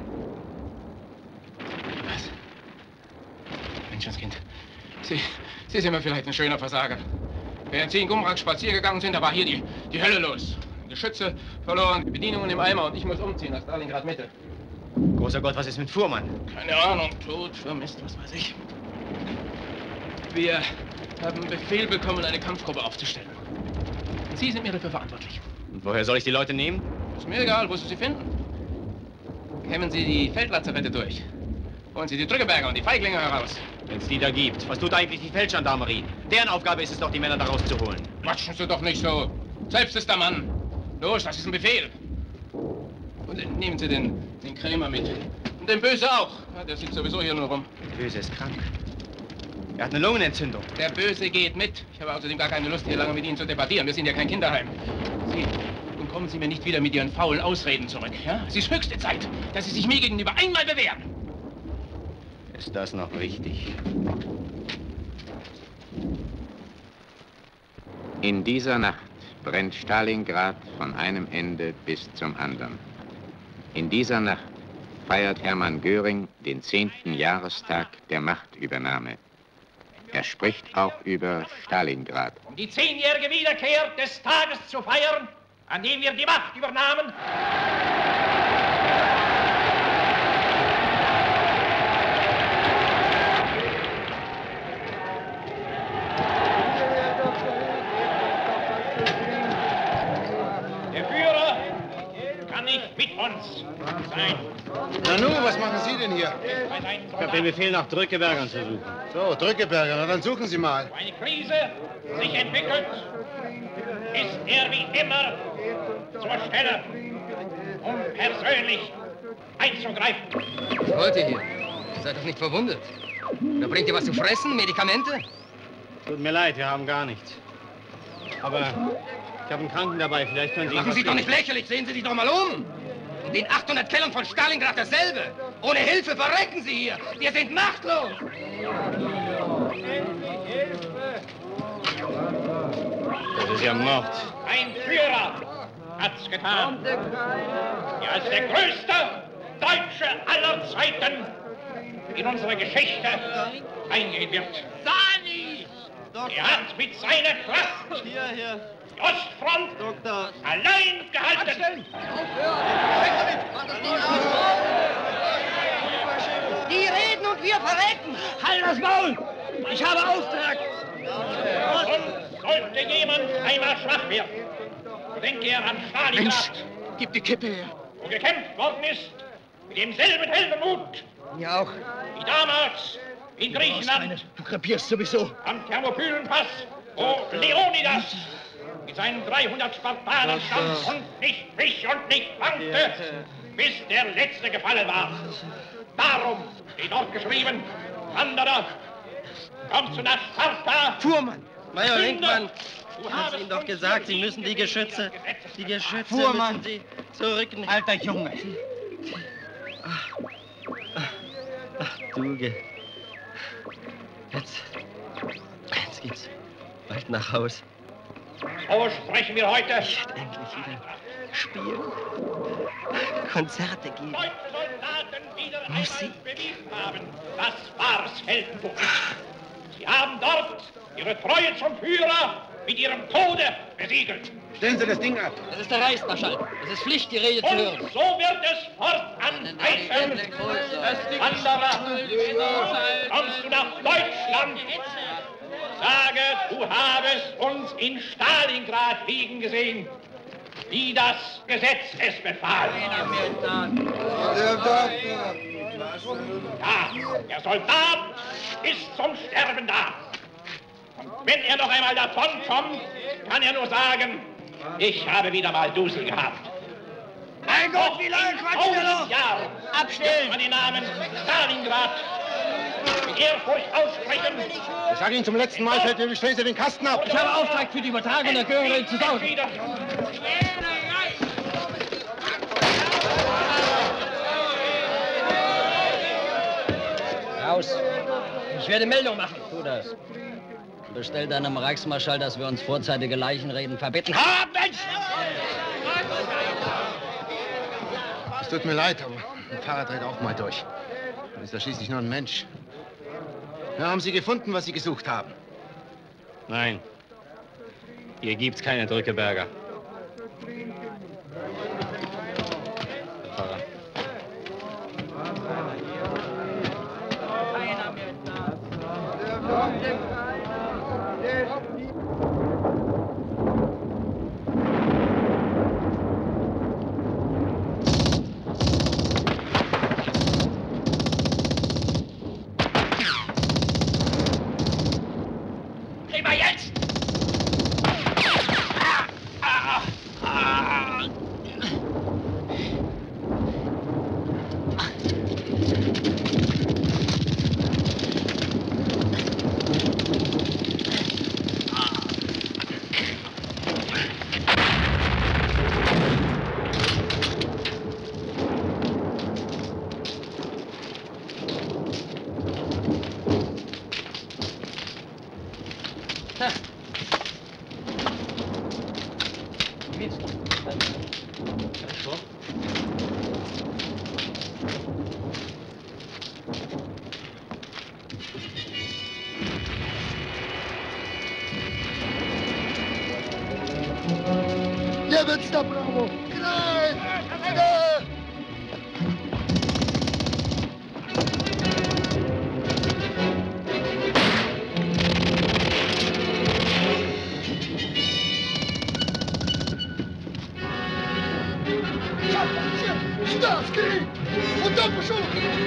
Was? Menschenskind. Sie, Sie sind mir vielleicht ein schöner Versager. Während Sie in Gumrak spazieren gegangen sind, da war hier die, die Hölle los. Geschütze verloren, die Bedienungen im Eimer und ich muss umziehen nach Stalingrad Mitte. Großer Gott, was ist mit Fuhrmann? Keine Ahnung, tot, vermisst, was weiß ich. Wir haben Befehl bekommen, eine Kampfgruppe aufzustellen. Und Sie sind mir dafür verantwortlich. Und woher soll ich die Leute nehmen? Ist mir egal, wo Sie sie finden. Kämmen Sie die Feldlazarette durch. Holen Sie die Drückeberger und die Feiglinge heraus. Wenn es die da gibt, was tut eigentlich die Feldgendarmerie? Deren Aufgabe ist es doch, die Männer da rauszuholen. Quatschen Sie doch nicht so. Selbst ist der Mann. Los, das ist ein Befehl. Und nehmen Sie den, den Krämer mit. Und den Böse auch. Ja, der sitzt sowieso hier nur rum. Der Böse ist krank. Er hat eine Lungenentzündung. Der Böse geht mit. Ich habe außerdem gar keine Lust, hier lange mit Ihnen zu debattieren. Wir sind ja kein Kinderheim. Sie, nun kommen Sie mir nicht wieder mit Ihren faulen Ausreden zurück. Ja? Es ist höchste Zeit, dass Sie sich mir gegenüber einmal bewähren. Ist das noch richtig? In dieser Nacht brennt Stalingrad von einem Ende bis zum anderen. In dieser Nacht feiert Hermann Göring den zehnten Jahrestag der Machtübernahme. Er spricht auch über Stalingrad. Um die zehnjährige Wiederkehr des Tages zu feiern, an dem wir die Macht übernahmen, der Führer kann nicht mit uns sein. Nanu, was machen Sie denn hier? Ich habe den Befehl, nach Drückebergern zu suchen. So, Drückeberger, na dann suchen Sie mal. Eine Krise sich entwickelt, ist er wie immer zur Stelle, um persönlich einzugreifen. Was wollt ihr hier? Seid doch nicht verwundet. Oder bringt ihr was zu fressen, Medikamente? Tut mir leid, wir haben gar nichts. Aber ich habe einen Kranken dabei, vielleicht können Sie... Machen Sie doch nicht lächerlich, sehen Sie sich doch mal um! In den achthundert Kellern von Stalingrad dasselbe. Ohne Hilfe verrecken Sie hier. Wir sind machtlos. Das ist ja Mord. Ein Führer hat's getan, der als der größte Deutsche aller Zeiten in unsere Geschichte eingehen wird. Sani! Er hat mit seiner Kraft Hier, hier. die Ostfront Doktor. allein gehalten. Die reden und wir verrecken. Halt das Maul! Ich habe Auftrag. Und sollte jemand einmal schwach werden, so denke er an Stalingrad. Mensch, gib die Kippe her. Wo gekämpft worden ist, mit demselben Heldenmut, Ja auch. wie damals in Griechenland. Du krepierst sowieso. Am Thermopylenpass, wo Leonidas mit seinen dreihundert Spartanern stand und nicht wich und nicht wankte, bis der Letzte gefallen war. Darum steht dort geschrieben, Wanderer, komm zu nach Sparta. Fuhrmann! Major Sünde, Linkmann, du ich hab's habest Ihnen doch uns gesagt, für Sie müssen die wichtige Geschütze, Gesetze die Geschütze Fuhrmann. müssen Sie... Zurück. Alter Junge. Ach, ach du. Ge jetzt, jetzt geht's bald nach Haus. So sprechen wir heute. Ich werde endlich wieder spielen, Konzerte geben, Deutsche Soldaten wieder Musik. bewiesen haben. Das war's, Heldentum. Sie haben dort ihre Treue zum Führer mit ihrem Tode besiegelt. Stellen Sie das Ding ab. Das ist der Reichsmarschall. Es ist Pflicht, die Rede zu hören. Und so wird es fortan heißen. Wanderer, kommst du nach Deutschland? Sage, du habest uns in Stalingrad liegen gesehen, wie das Gesetz es befahl. Ja, der Soldat ist zum Sterben da. Und wenn er noch einmal davonkommt, kann er nur sagen, ich habe wieder mal Dusel gehabt. Mein Gott, wie lange quatscht ihr noch? Jahren Abstellen! Man den Namen Stalingrad mit Ehrfurcht aussprechen. Ich sage Ihnen zum letzten Mal, Feldwebel, stellen Sie den Kasten ab. Ich habe Auftrag für die Übertragung der Gehörigen zu saugen. Raus. Ich werde Meldung machen. Tu das. Bestell deinem Reichsmarschall, dass wir uns vorzeitige Leichenreden verbitten. Ha, Mensch! Es tut mir leid, aber ein Fahrer dreht auch mal durch. Man ist ja schließlich nur ein Mensch. Ja, haben Sie gefunden, was Sie gesucht haben? Nein. Hier gibt's keine Drückeberger. Herr Pfarrer. Niemiec na prawo! Graj! Graj! Сюда, скорей! Вот так пошел!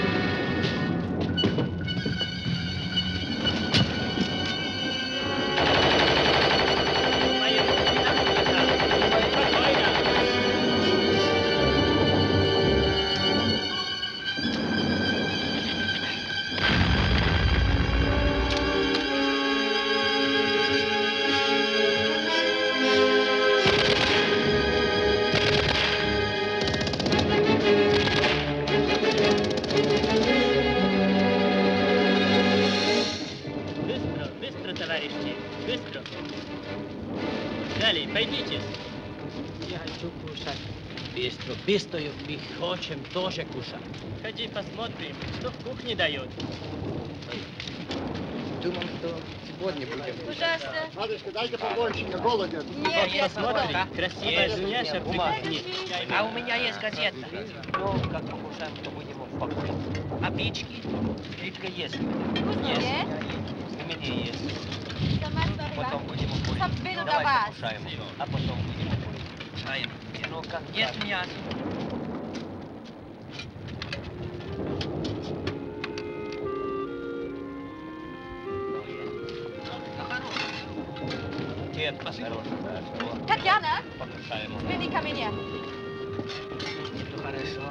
Быстро, мы хотим тоже кушать. Ходи посмотрим, что в кухне дают. Думал, что сегодня будем. Ужасно. Матушка, дай-ка побольше, я голоден. Нет, Вот посмотри, красивая Дуняша прикусни. А у меня есть газета. Ну, как покушаем, то будем в покое. А печки? Печка есть. Есть. У меня есть. Потом будем курить. Давай покушаем. А потом будем курить. Чаем. Ну-ка, есть мясо. Нет, осторожно. Татьяна, Покушаем. веди ко мне. Ну, хорошо.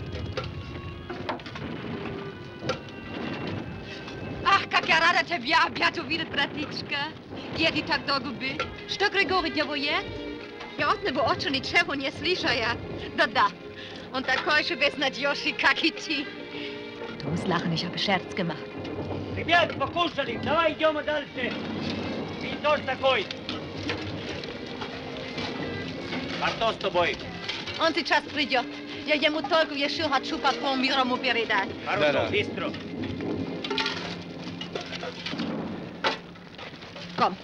Ах, как я рада тебя опять увидеть, братичка. Где ты так долго был? Что Григорий делает? Я от не очі нічого не слышая. Да-да. Und такой же без надежи, как и ты. Du musst lachen, ich habe Scherz gemacht. Ребят, покушали, давай идем дальше. И тоже такой. А что с тобой? Он сейчас придет. Я ему только еще хочу потом мирому передать. Хорошо, быстро. Komm.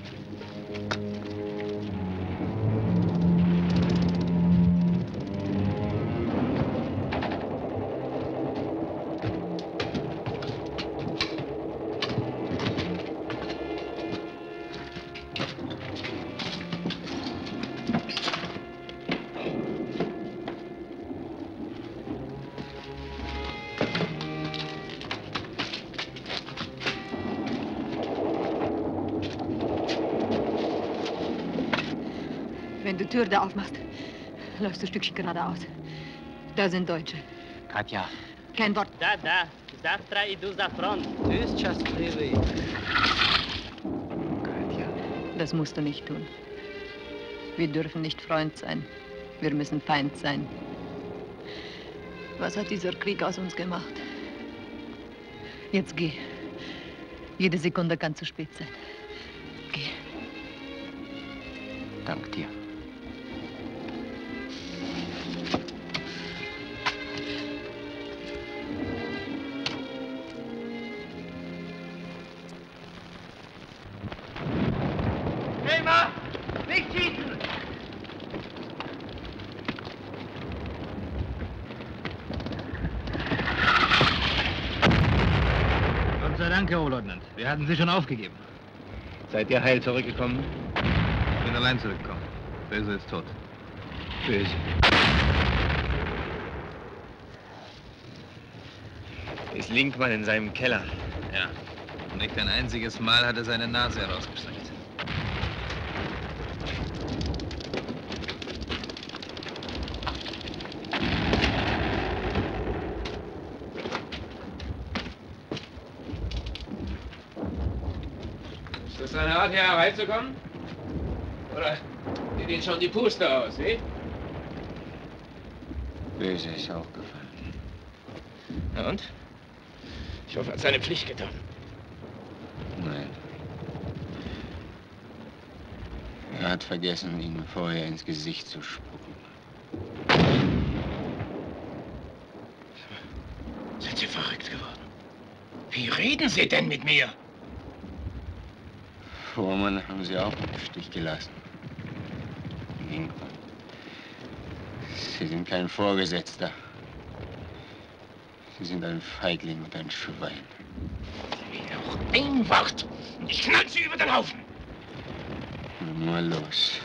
Wenn du die Tür da aufmachst, läufst du ein Stückchen geradeaus. Da sind Deutsche. Katja. Kein Wort. Да, да. Завтра иду за фронт. Ты счастливый. Katja. Das musst du nicht tun. Wir dürfen nicht Freund sein. Wir müssen Feind sein. Was hat dieser Krieg aus uns gemacht? Jetzt geh. Jede Sekunde kann zu spät sein. Geh. Dank dir. Elmar, nicht schießen! Gott sei Dank, Herr Oberleutnant. Wir hatten Sie schon aufgegeben. Seid ihr heil zurückgekommen? Ich bin allein zurückgekommen. Böse ist tot. Böse. Ist Linkmann in seinem Keller. Ja. Und nicht ein einziges Mal hat er seine Nase herausgestreckt. Ist das eine Art, hier hereinzukommen? Oder geht Ihnen schon die Puste aus, eh? Böse ist auch gefallen. Na und? Ich hoffe, er hat seine Pflicht getan. Nein. Er hat vergessen, ihm vorher ins Gesicht zu spucken. Sind Sie verrückt geworden? Wie reden Sie denn mit mir? Vormann haben Sie auch im Stich gelassen. Linkmann. Sie sind kein Vorgesetzter. Sie sind ein Feigling und ein Schwein. Noch ein Wort und ich knall Sie über den Haufen. Nur los.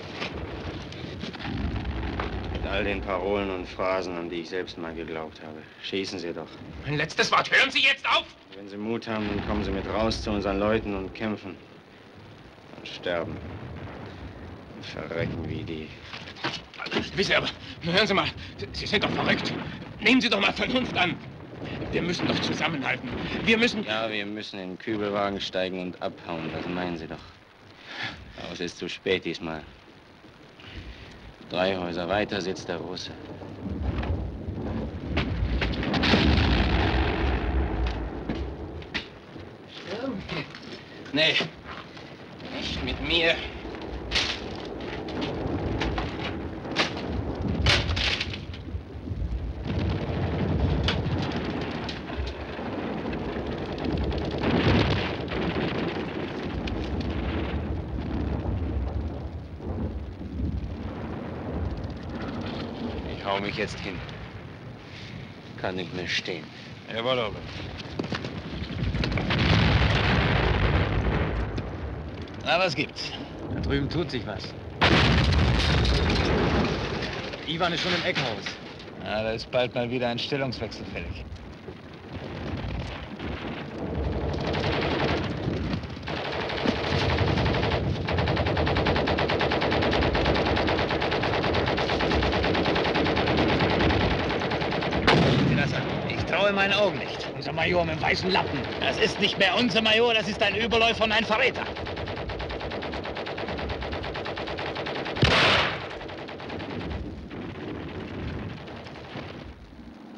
Mit all den Parolen und Phrasen, an die ich selbst mal geglaubt habe. Schießen Sie doch. Mein letztes Wort. Hören Sie jetzt auf! Wenn Sie Mut haben, dann kommen Sie mit raus zu unseren Leuten und kämpfen. Und sterben. Und verrecken wie die. Wisst ihr aber, hören Sie mal, Sie sind doch verrückt. Nehmen Sie doch mal Vernunft an. Wir müssen doch zusammenhalten. Wir müssen... Ja, wir müssen in den Kübelwagen steigen und abhauen. Das meinen Sie doch. Aber es ist zu spät diesmal. Drei Häuser weiter sitzt der Russe. Nee, nicht mit mir. Ich hau mich jetzt hin. Kann nicht mehr stehen. Jawohl, Ober. Na, was gibt's? Da drüben tut sich was. Ivan ist schon im Eckhaus. Na, da ist bald mal wieder ein Stellungswechsel fällig. Ich traue meinen Augen nicht. Dieser Major mit dem weißen Lappen. Das ist nicht mehr unser Major, das ist ein Überläufer und ein Verräter.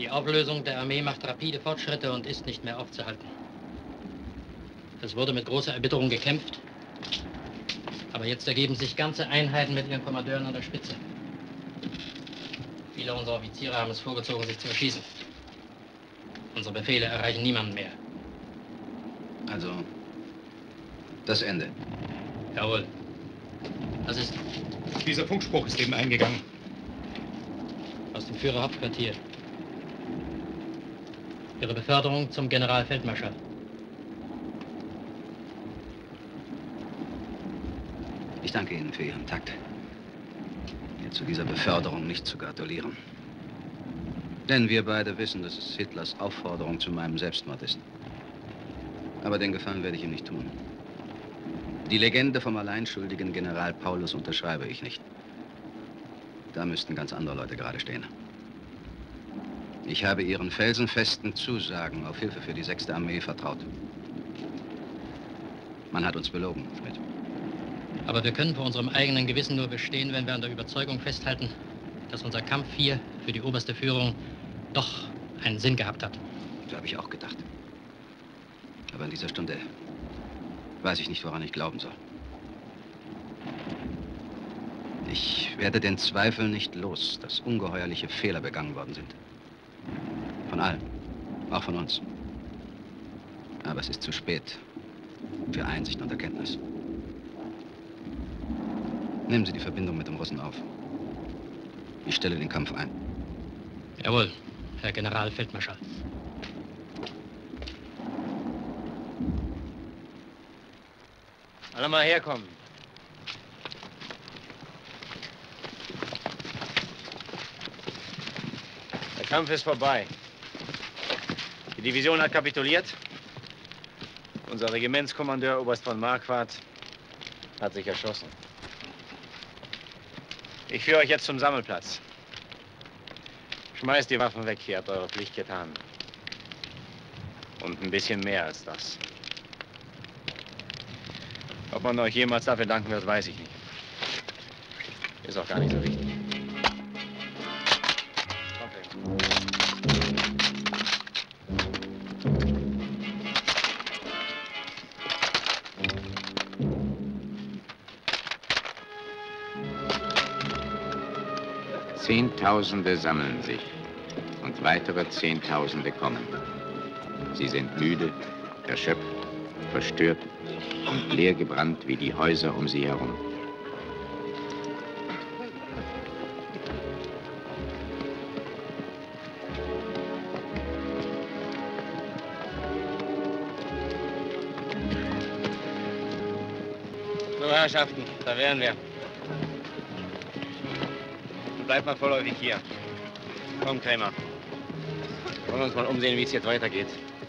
Die Auflösung der Armee macht rapide Fortschritte und ist nicht mehr aufzuhalten. Es wurde mit großer Erbitterung gekämpft, aber jetzt ergeben sich ganze Einheiten mit ihren Kommandeuren an der Spitze. Viele unserer Offiziere haben es vorgezogen, sich zu erschießen. Unsere Befehle erreichen niemanden mehr. Also, das Ende. Jawohl. Das ist... Dieser Funkspruch ist eben eingegangen. Aus dem Führerhauptquartier. Ihre Beförderung zum Generalfeldmarschall. Ich danke Ihnen für Ihren Takt, mir zu dieser Beförderung nicht zu gratulieren. Denn wir beide wissen, dass es Hitlers Aufforderung zu meinem Selbstmord ist. Aber den Gefallen werde ich ihm nicht tun. Die Legende vom alleinschuldigen General Paulus unterschreibe ich nicht. Da müssten ganz andere Leute gerade stehen. Ich habe Ihren felsenfesten Zusagen auf Hilfe für die sechste Armee vertraut. Man hat uns belogen, Schmidt. Aber wir können vor unserem eigenen Gewissen nur bestehen, wenn wir an der Überzeugung festhalten, dass unser Kampf hier für die oberste Führung doch einen Sinn gehabt hat. So habe ich auch gedacht. Aber in dieser Stunde weiß ich nicht, woran ich glauben soll. Ich werde den Zweifel nicht los, dass ungeheuerliche Fehler begangen worden sind. Von allen, auch von uns. Aber es ist zu spät für Einsicht und Erkenntnis. Nehmen Sie die Verbindung mit dem Russen auf. Ich stelle den Kampf ein. Jawohl, Herr Generalfeldmarschall. Alle mal herkommen. Der Kampf ist vorbei. Die Division hat kapituliert. Unser Regimentskommandeur, Oberst von Marquardt, hat sich erschossen. Ich führe euch jetzt zum Sammelplatz. Schmeißt die Waffen weg, ihr habt eure Pflicht getan. Und ein bisschen mehr als das. Ob man euch jemals dafür danken wird, weiß ich nicht. Ist auch gar nicht so wichtig. Zehntausende sammeln sich und weitere Zehntausende kommen. Sie sind müde, erschöpft, verstört und leergebrannt wie die Häuser um sie herum. So, Herrschaften, da wären wir. Bleibt mal vorläufig hier. Komm, Krämer. Wir wollen uns mal umsehen, wie es jetzt weitergeht.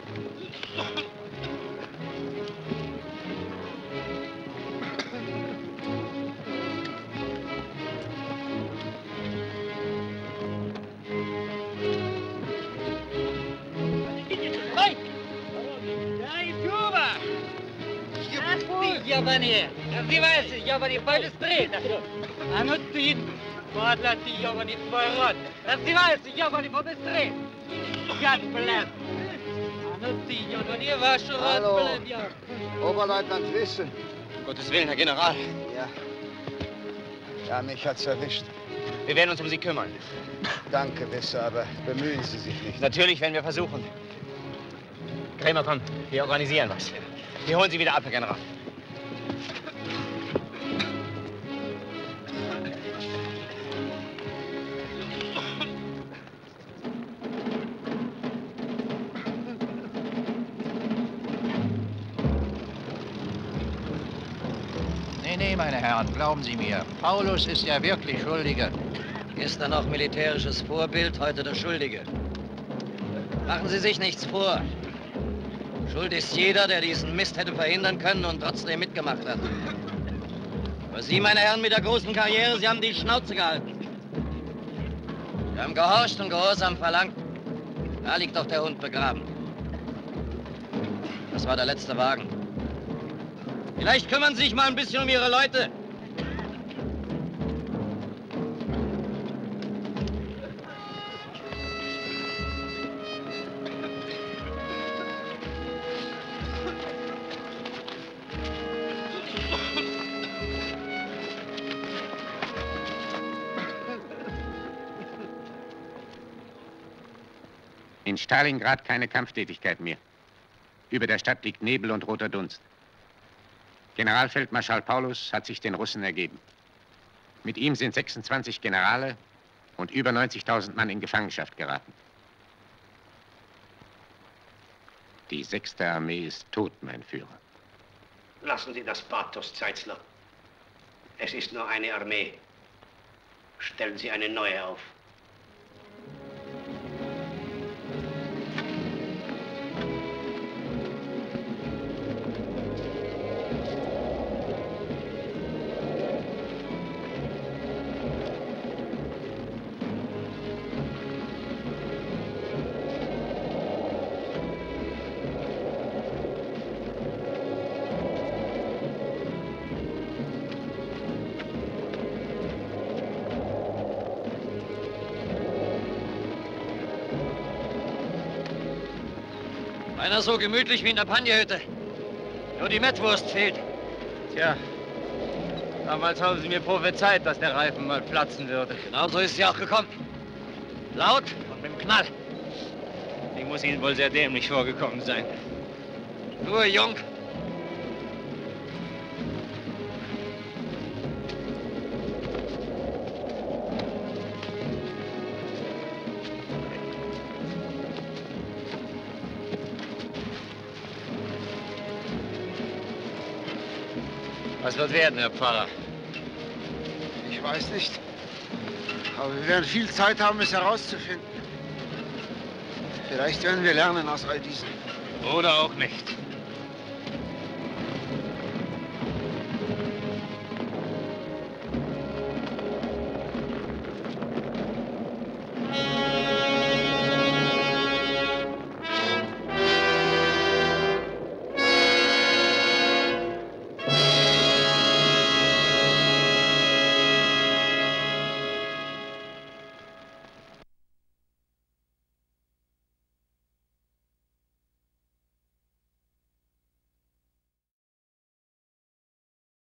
Йобані! Розвивайся, йобані, побыстрее! А ну ты, падла ты, йобаний, твой рот! Раздевайся, йобаний, побыстрее! Гад, блядь! А ну ты, йобаний, ваш рот, Hallo. блядь, ja! Oberleutnant Wisse. Um Gottes Willen, Herr General. Ja. Ja, mich hat's erwischt. Wir werden uns um Sie kümmern. Danke, Wisse, aber bemühen Sie sich nicht. Natürlich werden wir versuchen. Krämer, komm, wir organisieren was. Wir holen Sie wieder ab, Herr General. Nee, nee, meine Herren, glauben Sie mir. Paulus ist der wirklich Schuldige. Gestern noch militärisches Vorbild, heute der Schuldige. Machen Sie sich nichts vor. Schuld ist jeder, der diesen Mist hätte verhindern können und trotzdem mitgemacht hat. Aber Sie, meine Herren, mit der großen Karriere, Sie haben die Schnauze gehalten. Sie haben gehorcht und Gehorsam verlangt. Da liegt doch der Hund begraben. Das war der letzte Wagen. Vielleicht kümmern Sie sich mal ein bisschen um Ihre Leute. In Stalingrad keine Kampftätigkeit mehr. Über der Stadt liegt Nebel und roter Dunst. Generalfeldmarschall Paulus hat sich den Russen ergeben. Mit ihm sind sechsundzwanzig Generale und über neunzigtausend Mann in Gefangenschaft geraten. Die sechste Armee ist tot, mein Führer. Lassen Sie das Pathos, Zeitzler. Es ist nur eine Armee. Stellen Sie eine neue auf. Einer so gemütlich wie in der Panjehütte. Nur die Mettwurst fehlt. Tja, damals haben Sie mir prophezeit, dass der Reifen mal platzen würde. Genau so ist sie auch gekommen. Laut und mit dem Knall. Die muss Ihnen wohl sehr dämlich vorgekommen sein. Nur jung. Was wird werden, Herr Pfarrer? Ich weiß nicht. Aber wir werden viel Zeit haben, es herauszufinden. Vielleicht werden wir lernen aus all diesen. Oder auch nicht.